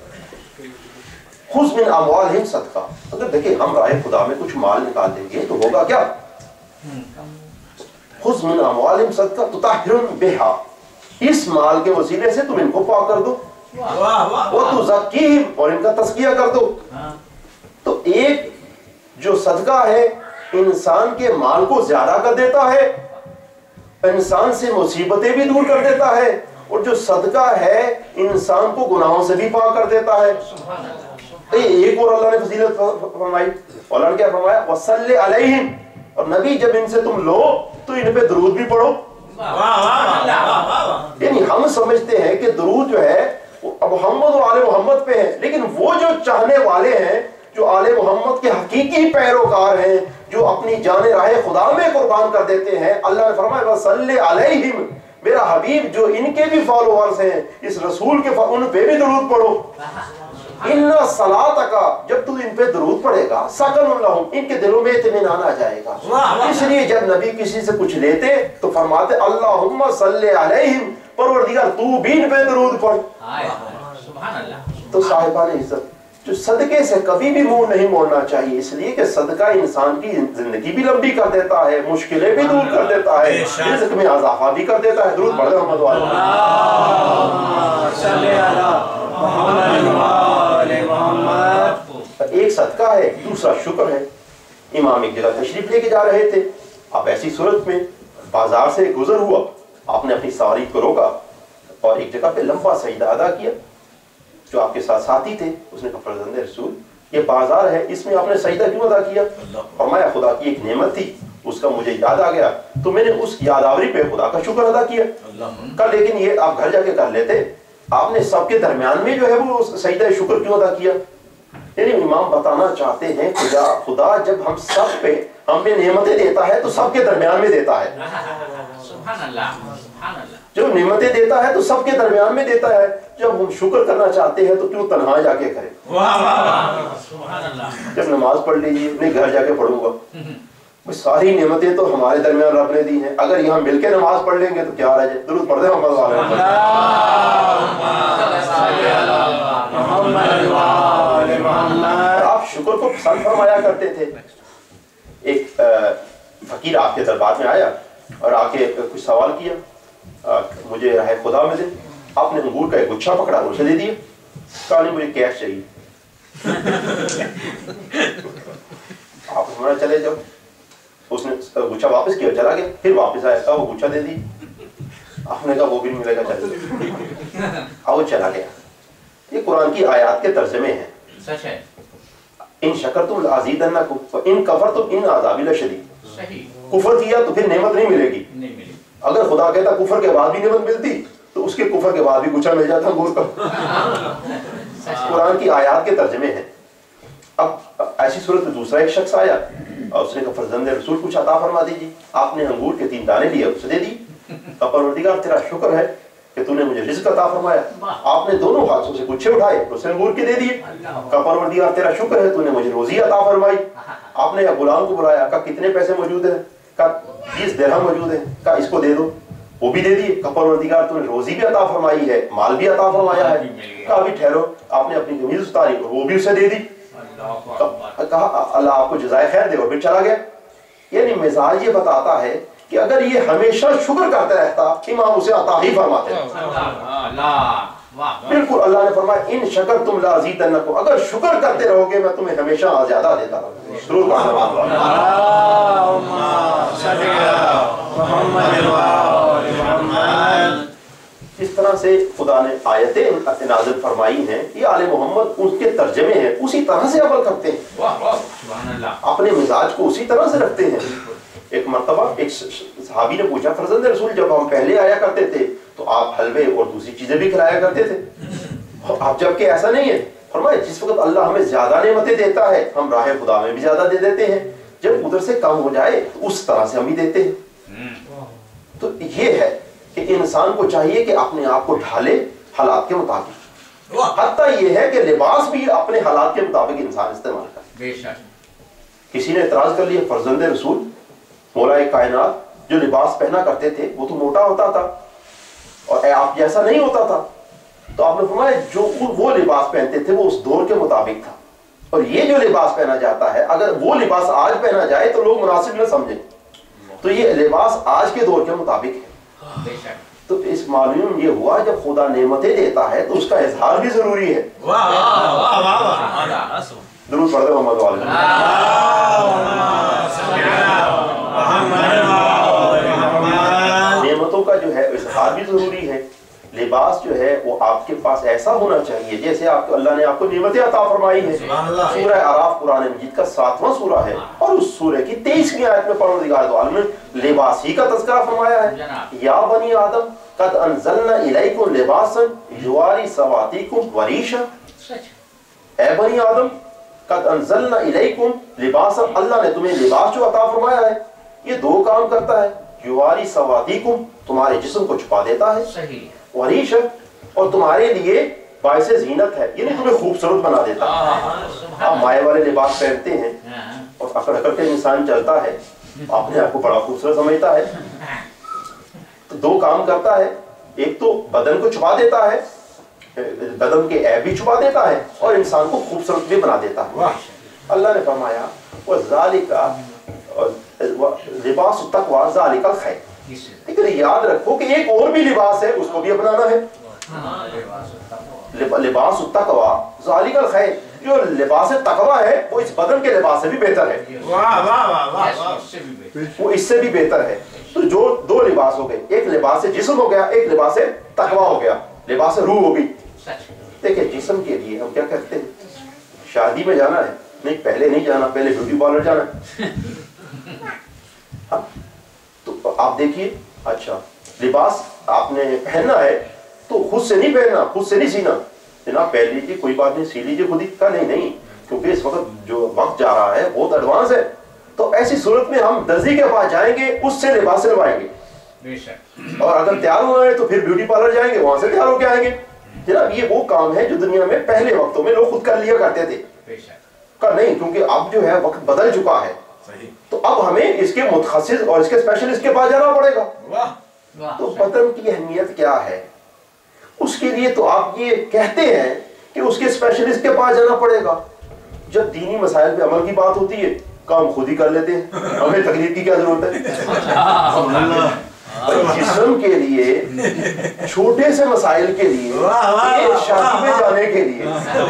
خذ من اموالہم صدقہ، اگر دیکھیں ہم راہ خدا میں کچھ مال نکال دیں گے تو ہوگا کیا؟ خذ من اموالہم صدقہ تطہرہم بہا، اس مال کے وسیلے سے تم ان کو پاک کر دو، وتزکیہم، اور ان کا تزکیہ کر دو۔ تو ایک جو صدقہ ہے انسان کے مال کو زیادہ کر دیتا ہے، انسان سے مصیبتیں بھی دور کر دیتا ہے، اور جو صدقہ ہے انسان کو گناہوں سے بھی پاک کر دیتا ہے۔ ایک اور اللہ نے فضیلت فرمائی، اللہ نے کیا فرمایا؟ وصلی علیہم، اور نبی جب ان سے تم لو تو ان پہ درود بھی پڑھو۔ یعنی ہم سمجھتے ہیں کہ درود جو ہے محمد و آل محمد پہ ہے، لیکن وہ جو چاہنے والے ہیں، جو آل محمد کے حقیقی پیروکار ہیں، جو اپنی جان راہ خدا میں قربان کر دیتے ہیں، اللہ نے فرمایا وصلی علیہم، میرا حبیب جو ان کے بھی فالوورز ہیں، اس رسول کے ان پہ بھی درود پڑھو۔ ان صلاتک، جب تو ان پہ درود پڑھے گا سکن لہم، ان کے دلوں میں اطمینان آ جائے گا۔ اس لیے جب نبی کسی سے کچھ لیتے تو فرماتے اللہم صلی علیہم، پروردگار تو بھی ان پہ درود پڑھ۔ تو صاحبان عزت، جو صدقے سے کبھی بھی منہ نہیں موڑنا چاہیے، اس لیے کہ صدقہ انسان کی زندگی بھی لمبی کر دیتا ہے، مشکلیں بھی دور کر دیتا ہے، رزق میں اضافہ بھی کر دیتا ہے۔ درود پڑھ دیں محمد والے۔ ایک صدقہ ہے، دوسرا شکر ہے۔ امام ایک جگہ تشریف لے کے جا رہے تھے، اب ایسی صورت میں بازار سے گزر ہوا، آپ نے اپنی سواری کو روکا اور ایک جگہ پہ لمبا سجدہ ادا کیا۔ جو آپ کے ساتھ ساتھی تھے اس نے کہا فرزند رسول یہ بازار ہے، اس میں آپ نے سجدہ کیوں ادا کیا؟ فرمایا خدا کی ایک نعمت تھی، اس کا مجھے یاد آ گیا تو میں نے اس یادآوری پہ خدا کا شکر ادا کیا۔ کہا لیکن یہ آپ گھر جا کے کر لیتے، آپ نے سب کے درمیان میں جو ہے وہ سجدہ شکر کیوں ادا کیا؟ یعنی امام بتانا چاہتے ہیں خدا جب ہم سب پہ ہمیں نعمتیں دیتا ہے تو سب کے درمیان میں دیتا ہے۔ جو نعمتیں دیتا ہے تو سب کے درمیان میں دیتا ہے، جب ہم شکر کرنا چاہتے ہیں تو کیوں تنہا جا کے کریں؟ جب نماز پڑھ لیجیے، اپنے گھر جا کے پڑھوں گا، ساری نعمتیں تو ہمارے درمیان رب نے دی ہیں، اگر یہاں مل کے نماز پڑھ لیں گے تو کیا رہ جائے؟ درود پڑھ دیں محمد والے۔ آپ شکر کو پسند فرمایا کرتے تھے۔ ایک فقیر آپ کے دربار میں آیا اور آ کے کچھ سوال کیا، مجھے راہ خدا میں دے۔ آپ نے انگور کا ایک گچھا پکڑا اسے دے دیا، کہا نہیں مجھے کیش چاہیے۔ آپ ہمارا چلے جاؤ، اس نے گچھا واپس کیا، چلا گیا، پھر واپس آیا، کہا وہ گچھا دے دی۔ آپ نے کہا وہ بھی نہیں ملے گا، چلے وہ چلا گیا۔ یہ قرآن کی آیات کے ترجمے ہیں۔ سچ ہے۔ ان شکرتم لازیدنکم وان کفرتم ان عذابی لشدید۔ صحیح۔ کفر کیا تو پھر نعمت نہیں ملے گی۔ نہیں ملے۔ اگر خدا کہتا کفر کے بعد بھی نعمت ملتی تو اس کے کفر کے بعد بھی گچھا مل جاتا انگور کا. قرآن کی آیات کے ترجمے ہیں. اب ایسی صورت میں دوسرا ایک شخص آیا اور اس نے کہا فرزند رسول کچھ عطا فرما دیجیے. آپ نے انگور کے 3 دانے لیے اسے دے دی. کہا پروردگار تیرا شکر ہے کہ تو نے مجھے رزق عطا فرمایا. آپ نے دونوں ہاتھوں سے گچھے اٹھائے اسے انگور کے دے دیے. کہا پروردگار تیرا شکر ہے تو نے مجھے روزی عطا فرمائی. آپ نے غلام کو بلایا, کہا کتنے پیسے موجود ہیں؟ کہا 20 درہم موجود ہیں. کہا اس کو دے دو, وہ بھی دے دیے. کہا پروردگار تو نے روزی بھی عطا فرمائی ہے, مال بھی عطا فرمایا ہے. کہا ابھی ٹھہرو, آپ نے اپنی قمیض اتاری اور وہ بھی اسے دے دی. کہا اللہ آپ کو جزائے خیر دے, اور پھر چلا گیا. یعنی مزاج یہ بتاتا ہے کہ اگر یہ ہمیشہ شکر کرتا رہتا امام اسے عطا ہی فرماتے ہیں. بالکل اللہ نے فرمایا ان شکرتم لازیدنکم, اگر شکر کرتے رہو گے میں تمہیں ہمیشہ زیادہ دیتا رہوں. ضرور اس طرح سے خدا نے آیتیں نازل فرمائی ہیں, یہ آل محمد اس کے ترجمے ہیں, اسی طرح سے عمل کرتے ہیں, اپنے مزاج کو اسی طرح سے رکھتے ہیں. ایک مرتبہ ایک صحابی نے پوچھا فرزند رسول جب ہم پہلے آیا کرتے تھے تو آپ حلوے اور دوسری چیزیں بھی کھلایا کرتے تھے, اب جبکہ ایسا نہیں ہے. فرمایا جس وقت اللہ ہمیں زیادہ نعمتیں دیتا ہے ہم راہ خدا میں بھی زیادہ دے دیتے ہیں, جب ادھر سے کم ہو جائے تو اس طرح سے ہم بھی دیتے ہیں. تو یہ ہے کہ انسان کو چاہیے کہ اپنے آپ کو ڈھالے حالات کے مطابق. حتیٰ یہ ہے کہ لباس بھی اپنے حالات کے مطابق انسان استعمال کرے. کسی نے اعتراض کر لیا فرزند رسول مولا کائنات جو لباس پہنا کرتے تھے وہ تو موٹا ہوتا تھا اور آپ جیسا نہیں ہوتا تھا. تو آپ نے فرمایا جو وہ لباس پہنتے تھے وہ اس دور کے مطابق تھا, اور یہ جو لباس پہنا جاتا ہے اگر وہ لباس آج پہنا جائے تو لوگ مناسب نہ سمجھیں. تو یہ لباس آج کے دور کے مطابق ہے. تو اس معلوم یہ ہوا جب خدا نعمتیں دیتا ہے تو اس کا اظہار بھی ضروری ہے. درود پڑھتے محمد والے. نعمتوں کا جو ہے اظہار بھی ضروری ہے. لباس جو ہے وہ آپ کے پاس ایسا ہونا چاہیے جیسے آپ اللہ نے آپ کو نعمتیں عطا فرمائی ہیں. سورہ اعراف قرآن مجید کا 7واں سورہ ہے اور اس سورہ کی 23ویں آیت میں پروردگار دو عالم نے لباس ہی کا تذکرہ فرمایا ہے. یا بنی آدم قد انزلنا الیکم لباسا یواری سواتیکم وریشا. اے بنی آدم قد انزلنا الیکم لباسا, اللہ نے تمہیں لباس جو عطا فرمایا ہے یہ 2 کام کرتا ہے. یواری سواتیکم تمہارے جسم کو چھپا دیتا ہے, وریشا اور تمہارے لیے باعث زینت ہے یعنی تمہیں خوبصورت بنا دیتا ہے. آپ مائع والے لباس پہنتے ہیں اور اکڑ اکڑ کے انسان چلتا ہے اپنے آپ کو بڑا خوبصورت سمجھتا ہے. تو 2 کام کرتا ہے, ایک تو بدن کو چھپا دیتا ہے, بدن کے عیب بھی چھپا دیتا ہے اور انسان کو خوبصورت بھی بنا دیتا ہے. اللہ نے فرمایا لباس التقوی ذالک الخیر. لیکن یاد رکھو کہ ایک اور بھی لباس ہے اس کو بھی اپنانا ہے. لباس التقوی ذالک الخیر, جو لباس تقوی ہے وہ اس بدن کے لباس سے بھی بہتر ہے. وہ اس سے بھی بہتر ہے. تو جو 2 لباس ہو گئے, ایک لباس جسم ہو گیا, ایک لباس تقوی ہو گیا, لباس روح ہو گئی. دیکھیں جسم کے لیے ہم کیا کرتے ہیں, شادی میں جانا ہے نہیں پہلے نہیں جانا, پہلے بیوٹی پارلر جانا ہے. تو آپ دیکھیے اچھا لباس آپ نے پہننا ہے تو خود سے نہیں پہننا, خود سے نہیں سینا. جناب پہن لیجیے کوئی بات نہیں, سی لیجیے خود ہی. کا نہیں کیونکہ اس وقت جو وقت جا رہا ہے بہت ایڈوانس ہے. تو ایسی صورت میں ہم درزی کے پاس جائیں گے, اس سے لباس سلوائیں گے, اور اگر تیار ہونا ہے تو پھر بیوٹی پارلر جائیں گے, وہاں سے تیار ہو کے آئیں گے. جناب یہ وہ کام ہے جو دنیا میں پہلے وقتوں میں لوگ خود کر لیا کرتے تھے. کا نہیں, کیونکہ اب جو ہے وقت بدل چکا ہے تو اب ہمیں اس کے متخصص اور اس کے اسپیشلسٹ کے پاس جانا پڑے گا. تو بدن کی اہمیت کیا ہے, اس کے لیے تو آپ یہ کہتے ہیں کہ اس کے اسپیشلسٹ کے پاس جانا پڑے گا. جب دینی مسائل پہ عمل کی بات ہوتی ہے کام خود ہی کر لیتے ہیں, ہمیں تقلید کی کیا ضرورت ہے. جسم کے لیے چھوٹے سے مسائل کے لیے شادی میں جانے کے لیے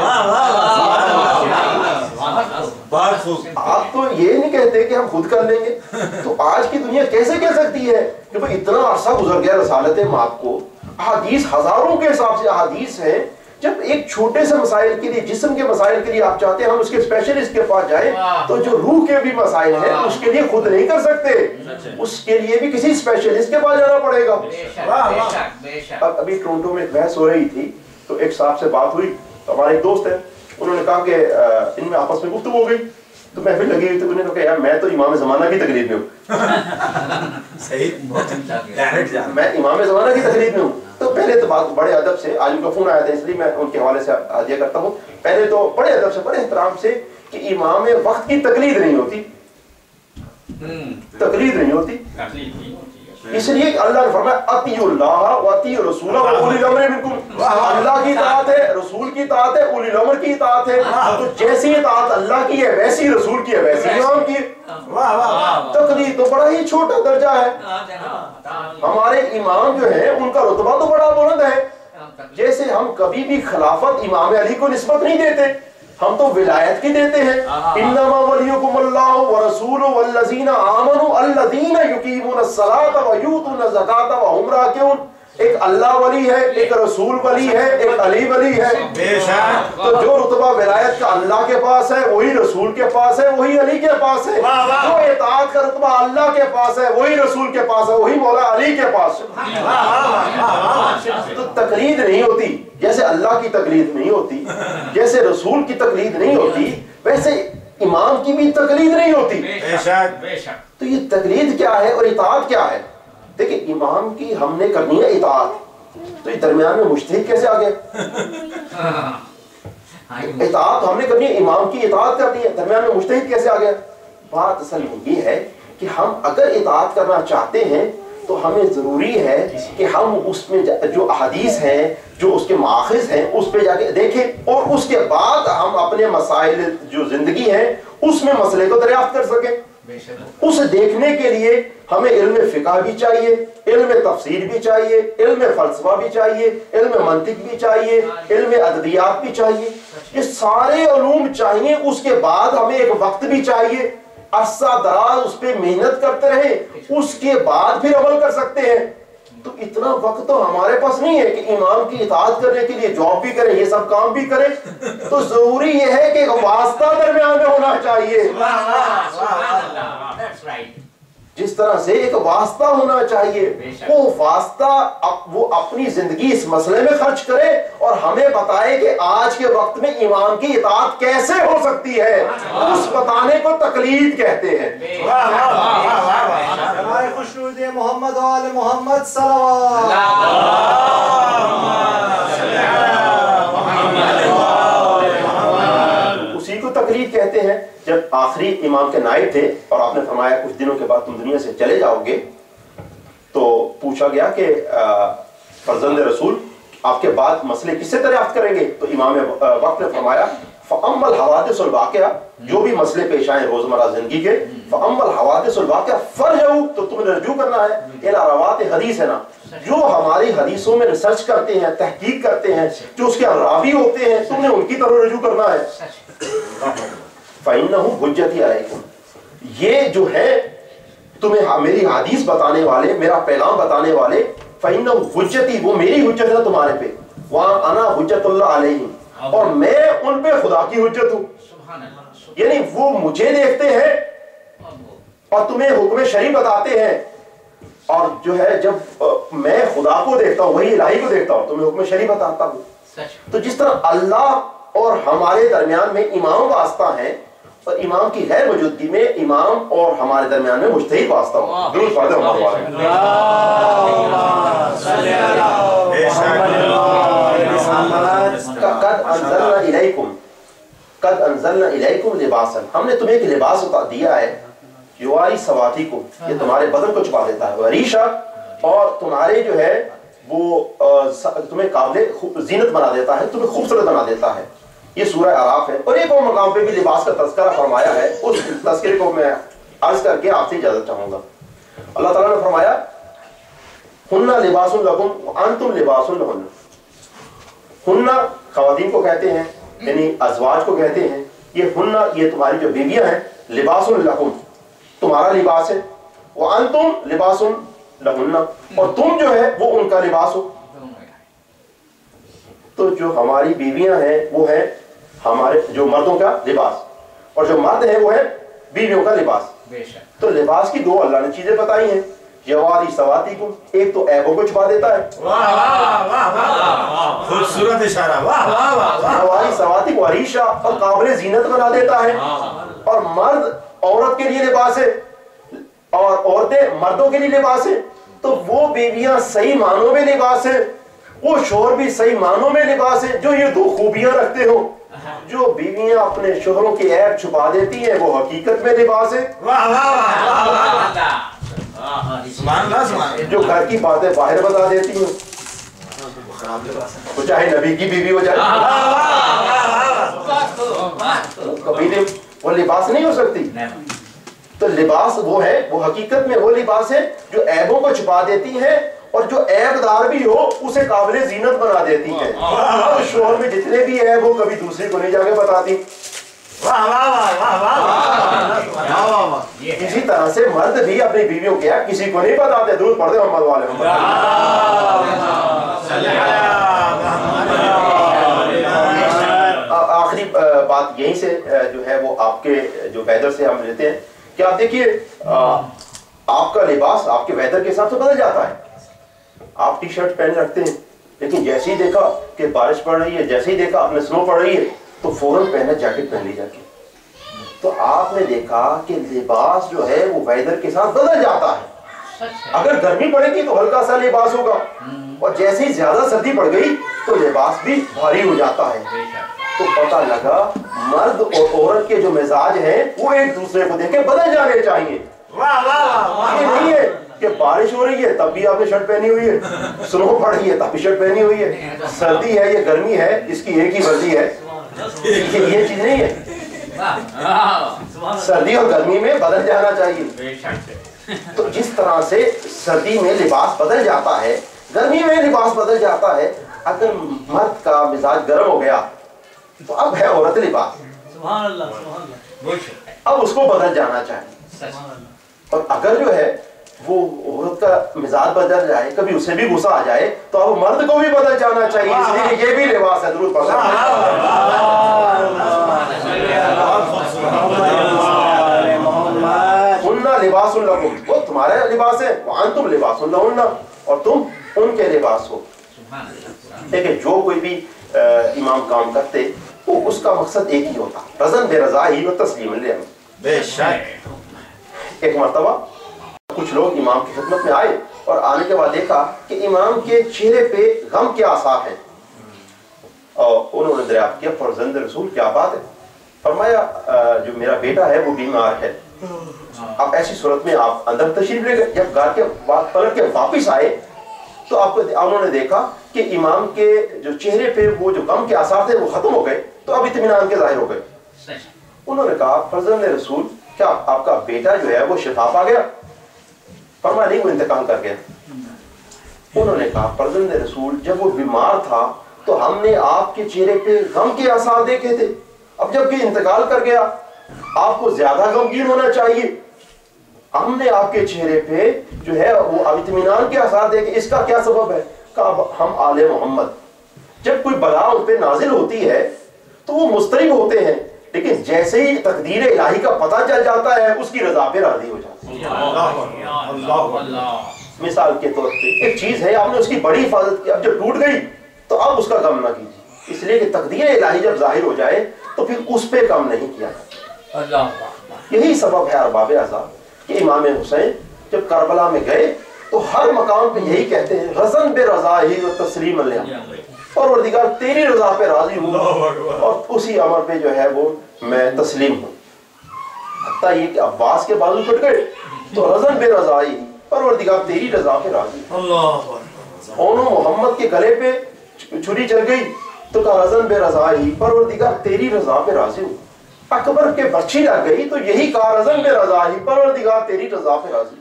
آپ تو یہ نہیں کہتے کہ ہم خود کر لیں گے. تو آج کی دنیا کیسے کہہ سکتی ہے کہ بھئی اتنا عرصہ گزر گیا رسالت مآب کو, احادیث ہزاروں کے حساب سے احادیث ہیں جب ایک چھوٹے سے مسائل کے لیے، جسم کے مسائل کے لیے آپ چاہتے ہیں ہم اس کے اسپیشلسٹ کے پاس جائیں، تو جو روح کے بھی مسائل ہیں اس کے لیے خود نہیں کر سکتے، اس کے لیے بھی کسی اسپیشلسٹ کے پاس جانا پڑے گا۔ اب ابھی ٹورنٹو میں ایک بحث ہو رہی تھی تو ایک صاحب سے بات ہوئی، تو ہمارے ایک دوست ہیں، انہوں نے کہا کہ ان میں آپس میں گفتگو ہو گئی، تو محفل لگی ہوئی تو انہوں نے کہا یار میں تو امام زمانہ کی تقلید میں ہوں۔ صحیح، میں امام زمانہ کی تقلید میں ہوں۔ تو پہلے تو بات بڑے ادب سے، آج ان کا فون آیا تھا اس لیے میں ان کے حوالے سے ہدیہ کرتا ہوں، پہلے تو بڑے ادب سے، بڑے احترام سے کہ امام وقت کی تقلید نہیں ہوتی، تقلید نہیں ہوتی، اس لیے کہ اللہ نے فرمایا اطیعوا اللہ واطیعوا الرسول واولی الامر منکم، اللہ کی اطاعت ہے، رسول کی اطاعت ہے، اولی الامر کی اطاعت ہے، تو جیسی اطاعت اللہ کی ہے ویسی رسول کی ہے ویسی امام کی ہے۔ تقلید تو بڑا ہی چھوٹا درجہ ہے، ہمارے امام جو ہیں ان کا رتبہ تو بڑا بلند ہے، جیسے ہم کبھی بھی خلافت امام علی کو نسبت نہیں دیتے، ہم تو ولایت کی دیتے ہیں، انما ولیکم اللہ ورسولہ والذین آمنوا الذین یقیمون الصلاۃ ویؤتون الزکاۃ وہم راکعون۔ ایک اللہ ولی ہے، ایک رسول ولی ہے، ایک علی ولی ہے، تو جو رتبہ ولایت کا اللہ کے پاس ہے وہی رسول کے پاس ہے، وہی علی کے پاس ہے، جو اطاعت کا رتبہ اللہ کے پاس ہے وہی رسول کے پاس ہے، وہی مولا علی کے پاس ہے۔ تو تقلید نہیں ہوتی، جیسے اللہ کی تقلید نہیں ہوتی، جیسے رسول کی تقلید نہیں ہوتی، ویسے امام کی بھی تقلید نہیں ہوتی۔ تو یہ تقلید کیا ہے اور اطاعت کیا ہے؟ دیکھیں امام کی ہم نے کرنی ہے اطاعت، تو یہ درمیان میں مجتہد کیسے آ گیا؟ اطاعت ہم نے کرنی ہے، امام کی اطاعت کرنی ہے، درمیان میں مجتہد کیسے آ گیا؟ بات اصل یہ ہے کہ ہم اگر اطاعت کرنا چاہتے ہیں تو ہمیں ضروری ہے کہ ہم اس میں جو احادیث ہیں، جو اس کے ماخذ ہیں، اس پہ جا کے دیکھیں، اور اس کے بعد ہم اپنے مسائل جو زندگی ہیں اس میں مسئلے کو دریافت کر سکیں۔ اسے دیکھنے کے لیے ہمیں علم فقہ بھی چاہیے، علم تفسیر بھی چاہیے، علم فلسفہ بھی چاہیے، علم منطق بھی چاہیے، علم ادبیات بھی چاہیے، یہ سارے علوم چاہیے۔ اس کے بعد ہمیں ایک وقت بھی چاہیے، عرصہ دراز اس پہ محنت کرتے رہیں، اس کے بعد پھر عمل کر سکتے ہیں۔ تو اتنا وقت تو ہمارے پاس نہیں ہے کہ امام کی اطاعت کرنے کے لیے جاب بھی کریں، یہ سب کام بھی کریں، تو ضروری یہ ہے کہ واسطہ درمیان میں ہونا چاہیے، جس طرح سے ایک واسطہ ہونا چاہیے، وہ واسطہ وہ اپنی زندگی اس مسئلے میں خرچ کرے اور ہمیں بتائے کہ آج کے وقت میں امام کی اطاعت کیسے ہو سکتی ہے، اس بتانے کو تقلید کہتے ہیں۔ خوشنود محمد و آل محمد صلوات۔ اسی کو تقلید کہتے ہیں۔ جب آخری امام کے نائب تھے اور آپ نے فرمایا کچھ دنوں کے بعد تم دنیا سے چلے جاؤ گے، تو پوچھا گیا کہ فرزند رسول آپ کے بعد مسئلے کس سے دریافت کریں گے؟ تو امام وقت نے فرمایا فَأَمَّا الْحَوَادِثُ الْوَاقِعَةُ، جو بھی مسئلے پیش آئیں روزمرہ زندگی کے، فَأَمَّا الْحَوَادِثُ الْوَاقِعَةُ فَارْجَعُوا، تو تمہیں رجوع کرنا ہے اِلَىٰ رَوَاةِ حدیثنا، جو ہماری حدیثوں میں ریسرچ کرتے ہیں، تحقیق کرتے ہیں، جو اس کے راوی ہوتے ہیں، تم نے ان کی طرف رجوع کرنا ہے۔ فَإِنَّهُ حُجَّتِي عَلَيْكُمْ، یہ جو ہے تمہیں میری حدیث بتانے والے، میرا پیغام بتانے والے، فَإِنَّهُ حُجَّتِي، وہ میری حجت ہے تمہارے پہ، وَأَنَا حُجَّتُ اللَّهِ عَلَيْهِمْ، اور میں ان پہ خدا کی حجت ہوں۔ یعنی وہ مجھے دیکھتے ہیں اور تمہیں حکم شرعی بتاتے ہیں، اور جو ہے جب میں خدا کو دیکھتا ہوں، وہی الہی کو دیکھتا ہوں، تمہیں حکم شرعی بتاتا ہوں۔ تو جس طرح اللہ اور ہمارے درمیان میں امام واسطہ ہیں، اور امام کی غیر موجودگی میں امام اور ہمارے درمیان میں مجتہد واسطہ ہوں۔ درود پڑھتے ہیں ہمارے والے۔ قد انزلنا الیکم، قد انزلنا الیکم لباسا، ہم نے تمہیں ایک لباس دیا ہے، یواری سواتیکم، یہ تمہارے بدن کو چھپا دیتا ہے، وریشا، اور تمہارے جو ہے وہ تمہیں قابل زینت بنا دیتا ہے، تمہیں خوبصورت بنا دیتا ہے۔ یہ سورہ اعراف ہے، اور ایک اور مقام پہ بھی لباس کا تذکرہ فرمایا ہے، اس تذکرے کو میں عرض کر کے آپ سے اجازت چاہوں گا۔ اللہ تعالیٰ نے فرمایا ہن لباس لکم وانتم لباس لہن، ہن خواتین کو کہتے ہیں، یعنی ازواج کو کہتے ہیں، یہ ہن یہ تمہاری جو بیویاں ہیں، لباس لکم تمہارا لباس ہے، وانتم لباس لہن، اور تم جو ہے وہ ان کا لباس ہو۔ تو جو ہماری بیویاں ہیں وہ ہیں ہمارے جو مردوں کا لباس، اور جو مرد ہیں وہ ہے بیویوں کا لباس. تو لباس کی دو اللہ نے چیزیں بتائی ہیں، یواری سواتیکم، ایک تو عیبوں کو چھپا دیتا ہے، واہ واہ واہ واہ، خوبصورت اشارہ، واہ واہ واہ واہ، یواری سواتیکم عریشہ، اور قابل زینت بنا دیتا ہے. اور مرد عورت کے لیے لباس ہے اور عورتیں مردوں کے لیے لباس ہے. تو وہ بیویاں صحیح معنوں میں لباس ہیں، وہ شوہر بھی صحیح معنوں میں لباس ہے جو یہ دو خوبیاں رکھتے ہو. جو بیویاں اپنے شوہروں کی عیب چھپا دیتی ہیں وہ حقیقت میں لباس ہے. واہ واہ واہ واہ، سبحان اللہ سبحان اللہ. جو گھر کی باتیں باہر بتا دیتی ہیں، وہ چاہے نبی کی بیوی ہو جائے، کبھی نہیں وہ لباس نہیں ہو سکتی. تو لباس وہ ہے، وہ حقیقت میں وہ لباس ہے جو عیبوں کو چھپا دیتی ہے اور جو عیب دار بھی ہو اسے قابل زینت بنا دیتی ہے. اور شوہر میں جتنے بھی عیب ہو کبھی دوسرے کو نہیں جا کے بتاتی. اسی طرح سے مرد بھی اپنی بیویوں کے عیب کسی کو نہیں بتاتے. درود پڑھتے محمد والے محمد. آخری بات یہیں سے جو ہے وہ آپ کے جو ویدر سے ہم لیتے ہیں کہ آپ دیکھیے آپ کا لباس آپ کے ویدر کے حساب سے بدل جاتا ہے. آپ ٹی شرٹ پہن رکھتے ہیں لیکن جیسے ہی دیکھا کہ بارش پڑ رہی ہے، جیسے ہی دیکھا آپ نے سنو پڑ رہی ہے تو فوراً پہنا جیکٹ پہن لی جاتی. تو آپ نے دیکھا کہ لباس جو ہے وہ ویدر کے ساتھ بدل جاتا ہے. اگر گرمی پڑے گی تو ہلکا سا لباس ہوگا اور جیسے ہی زیادہ سردی پڑ گئی تو لباس بھی بھاری ہو جاتا ہے. تو پتہ لگا مرد اور عورت کے جو مزاج ہیں وہ ایک دوسرے کو دیکھ کے بدل جانے چاہیے. یہ نہیں ہے کہ بارش ہو رہی ہے تب بھی آپ نے شرٹ پہنی ہوئی ہے، سنو پڑ رہی ہے تب بھی شرٹ پہنی ہوئی ہے، سردی ہے یا گرمی ہے اس کی ایک ہی وردی ہے. یہ چیز نہیں ہے. سردی اور گرمی میں بدل جانا چاہیے. تو جس طرح سے سردی میں لباس بدل جاتا ہے، گرمی میں لباس بدل جاتا ہے. اگر مرد کا مزاج گرم ہو گیا تو اب ہے عورت لباس، اب اس کو بدل جانا چاہیے. اور اگر جو ہے وہ عورت کا مزاج بدل جائے، کبھی اسے بھی غصہ آ جائے تو اب مرد کو بھی بدل جانا چاہیے، اس لیے کہ یہ بھی لباس ہے. درود پڑھنا. ہننا لباس لکم، وہ تمہارا لباس ہے، وانتم لباس لہن، اور تم ان کے لباس ہو. دیکھیں جو کوئی بھی امام کام کرتے وہ اس کا مقصد ایک ہی ہوتا، رضن بے رضا ہی و تسلیم الامر. بے شک. ایک مرتبہ کچھ لوگ امام کی خدمت میں آئے اور آنے کے بعد دیکھا کہ امام کے چہرے پہ غم کے آثار ہیں. اور انہوں نے دریافت کیا فرزند رسول کیا بات ہے؟ فرمایا جو میرا بیٹا ہے وہ بیمار ہے. اب ایسی صورت میں آپ اندر تشریف لے گئے. جب گھر کے بعد پلٹ کے واپس آئے تو آپ کو انہوں نے دیکھا کہ امام کے جو چہرے پہ وہ جو غم کے آثار تھے وہ ختم ہو گئے، تو اب اطمینان کے ظاہر ہو گئے. انہوں نے کہا فرزند رسول کیا آپ کا بیٹا جو ہے وہ شفا پا گیا؟ فرمایا نہیں، وہ انتقال کر گیا. انہوں نے کہا فرزند رسول جب وہ بیمار تھا تو ہم نے آپ کے چہرے پہ غم کے آثار دیکھے تھے، اب جب کہ انتقال کر گیا آپ کو زیادہ غمگین ہونا چاہیے. ہم نے آپ کے چہرے پہ جو ہے وہ اطمینان کے آثار دیکھے، اس کا کیا سبب ہے؟ کہا ہم آل محمد جب کوئی بلا ان پہ نازل ہوتی ہے تو وہ مضطرب ہوتے ہیں، لیکن جیسے ہی تقدیر الہی کا پتہ چل جاتا ہے اس کی رضا پہ راضی ہو جاتے ہیں. مثال کے طور پہ ایک چیز ہے آپ نے اس کی بڑی حفاظت کی، اب جب ٹوٹ گئی تو اب اس کا غم نہ کیجیے، اس لیے کہ تقدیر الہی جب ظاہر ہو جائے تو پھر اس پہ غم نہیں کیا جاتا. یہی سبب ہے ارباب اعضاء کہ امام حسین جب کربلا میں گئے تو ہر مقام پہ یہی کہتے ہیں رضن بے رضائی و تسلیم الامر، پروردگار تیری رضا پہ راضی ہوں اور اسی امر پہ جو ہے وہ میں تسلیم ہوں. حتیٰ یہ کہ عباس کے بازو کٹ گئے تو رضن بے رضائی، پروردگار تیری رضا پہ راضی ہوں. اونو محمد کے گلے پہ چھری چل گئی تو کہا رضن بے رضائی، پروردگار تیری رضا پہ راضی ہوں. اکبر کے برچھی لگ گئی تو یہی کہا رضن بے رضائی، پروردگار تیری رضا پہ راضی ہوں.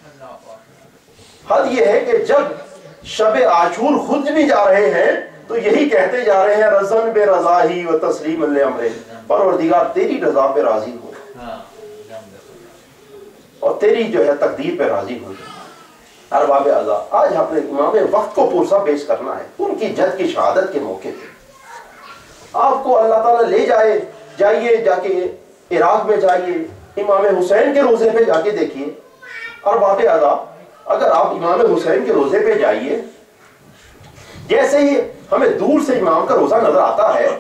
حد یہ ہے کہ جب شب عاشور خود بھی جا رہے ہیں تو یہی کہتے جا رہے ہیں رضن بے رضائی و تسلیم الامر، پروردگار تیری رضا پہ راضی ہو اور تیری جو ہے تقدیر پہ راضی ہو. अरबाब अज़ा, आज आपने इमाम वक्त को पुरसा पेश करना है उनकी जद की शहादत के मौके पे। आपको अल्लाह ताला ले जाइए जाके इराक में जाइए, इमाम हुसैन के रोज़े पे जाके देखिए। अरबाब अज़ा, अगर आप इमाम हुसैन के रोज़े पे जाइए, जैसे ही हमें दूर से इमाम का रोज़ा नजर आता है,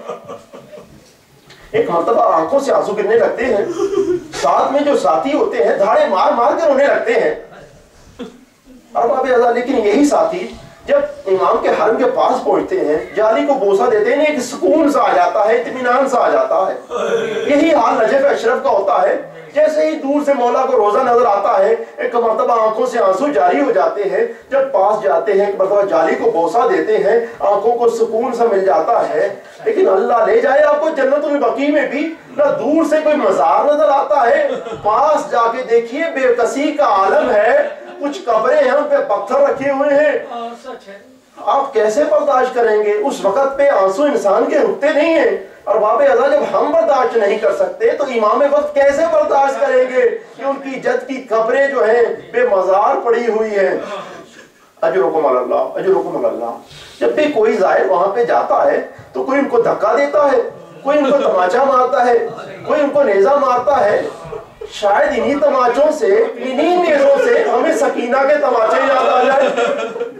एक मर्तबा आंखों से आंसू गिरने लगते हैं, साथ में जो साथी होते हैं धाड़े मार मार के रोने लगते हैं। अरबाब अज़ा, लेकिन यही साथी जब इमाम के हरम के पास पहुंचते हैं, जाली को बोसा देते हैं, एक सुकून सा आ जाता है, इत्मीनान सा आ जाता है। यही हाल नजफ अशरफ का होता है। जैसे ही दूर से मौला को रोजा नजर आता है, एक मर्तबा आंखों से आंसू जारी हो जाते हैं। जब पास जाते हैं, एक मर्तबा जाली को बोसा देते हैं, आंखों को सुकून सा मिल जाता है। लेकिन अल्लाह ले जाए आपको जन्नतुल बकी में भी ना दूर से कोई मजार नजर आता है, पास जाके देखिए बेकसी का आलम है, कुछ कब्रें हैं, उन पे पत्थर रखे हुए हैं। आप कैसे बर्दाश्त करेंगे? उस वक्त पे आंसू इंसान के रुकते नहीं हैं। अरबाब अज़ा, जब हम बर्दाश्त नहीं कर सकते तो इमाम वक्त कैसे बर्दाश्त करेंगे कि उनकी जद की कब्रें जो हैं बेमजार पड़ी हुई हैं। अजरुकुम अल्लाह, अजरुकुम अल्लाह। जब भी कोई ज़ाहिर वहां पे जाता है तो कोई उनको धक्का देता है, कोई उनको तमाचा मारता है, कोई उनको नेजा मारता है। शायद इन्हीं तमाचों से, इन्हीं नेजों से हमें सकीना के तमाचे याद आ जाए।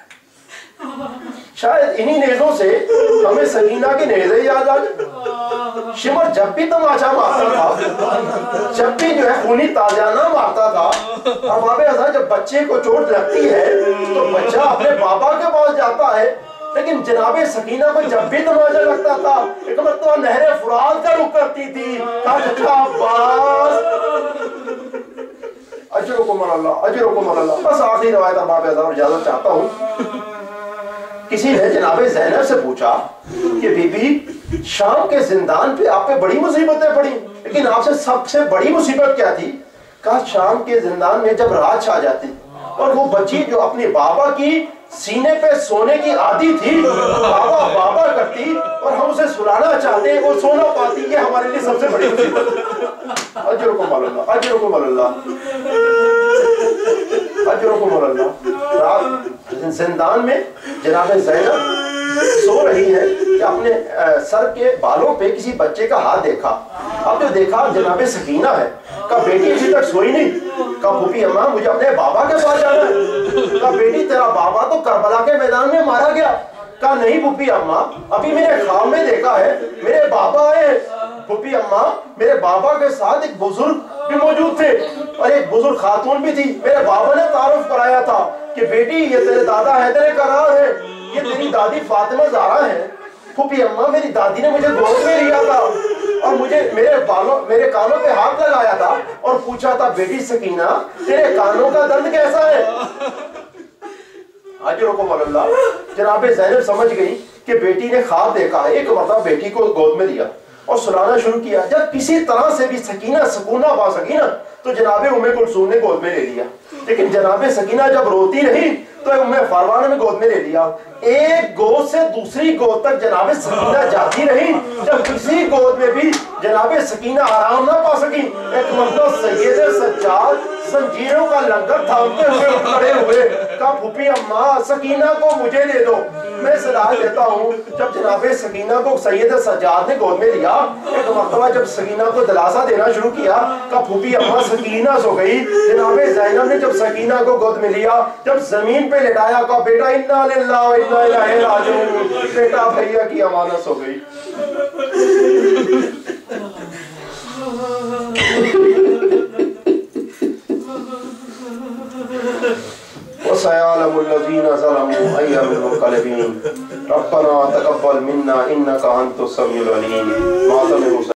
शायद इन्हीं नेजों से हमें सकीना के नेज़े याद आ जाए। शिमर जब भी तमाचा मारता था, जब भी जो है खूनी ताज़ियाना मारता था, अरबाब अज़ा जब बच्चे को चोट लगती है तो बच्चा अपने बाबा के पास जाता है। लेकिन जनाबे सकीना को जब भी तमाचा लगता था, एक मरतबा नहरे फुरात का रुख करती थी, कहा अब्बास अजरुकुम अल्लाह, अजरुकुम अल्लाह। बस आखिरी रवायत अरबाब अज़ा, इजाजत चाहता हूँ। किसी ने जनाबे ज़ैनब से पूछा कि बीबी, शाम के जिंदान पे आप पे बड़ी मुसीबतें पड़ी, लेकिन आपसे सबसे बड़ी मुसीबत क्या थी? कहा शाम के जिंदान में जब रात छा जाती और वो बच्ची जो अपने बाबा की सीने पे सोने की आदी थी, बाबा बाबा करती और हम उसे सुलाना चाहते, वो सोना पाती, ये हमारे लिए सबसे बड़ी मुसीबत। अजरुकुम अल्लाह, अजरुकुम अल्लाह, अजरुकुम अल्लाह। रात जिंदान में जनाबे ज़ैनब सो रही है कि अपने सर के बालों पे किसी बच्चे का हाथ देखा। अब जो देखा जनाबे सकीना है। कहा बेटी अभी तक सोई नहीं। कहा फूफी अम्मा, मुझे अपने बाबा के पास जाना है। कहा बेटी, तेरा बाबा तो करबला के मैदान में मारा गया। कहा नहीं फूफी अम्मा, अभी मैंने ख्वाब में देखा है मेरे बाबा आए। फूफी अम्मा, मेरे बाबा के साथ एक बुजुर्ग भी मौजूद थे और एक बुजुर्ग खातून भी थी। मेरे बाबा ने तारुफ कराया था कि बेटी, ये तेरे दादा हैदर करार है, ये तेरी दादी फातिमा ज़हरा है। फूफी अम्मा, मेरी दादी ने मुझे गोद में लिया था और मुझे मेरे कानों पे हाथ लगाया था और पूछा था, बेटी सकीना, तेरे कानों का दर्द कैसा है? अजरुकुम अल्लाह। जनाबे ज़ैनब समझ गई कि बेटी ने ख्वाब देखा है। एक मर्तबा बेटी को गोद में लिया और सुलाना शुरू किया। जब किसी तरह से भी सकीना सुकूना पा सकी ना, तो जनाबे उम्मे कुलसूम ने गोद में ले लिया। लेकिन जनाबे सकीना जब रोती रही तो उम्मे फरवान ने गोद में ले लिया। एक गोद से दूसरी गोद तक जनाबे सकीना जाती रही। जब किसी गोद में भी जनाबे सकीना आराम ना पा सकी, एक मतलब सैयद सज्जाद जंजीरों का लंगर थामते हुए खड़े हुए। कहा फूफी अम्मा, सकीना को मुझे दे दो, मैं सलाह देता हूँ। जब जनाबे सकीना को सैयद सज्जाद ने गोद में लिया, एक मर्तबा जब सकीना को दिलासा देना शुरू किया, कहा फूफी अम्मा सकीना सो गई। जनाबे ज़ैनब ने जब सकीना को गोद में लिया, जब जमीन पे लेटाया, कहा बेटा इन्ना लिल्लाहि व इन्ना इलैहि राजिऊन, बेटा भैया की अमानत हो गई। वसयअलमुल्लज़ीना ज़लमू अय्युल मुनक़लिबीन। रब्बना तक़ब्बल मिन्ना इन्नका अंतस समीउल अलीम।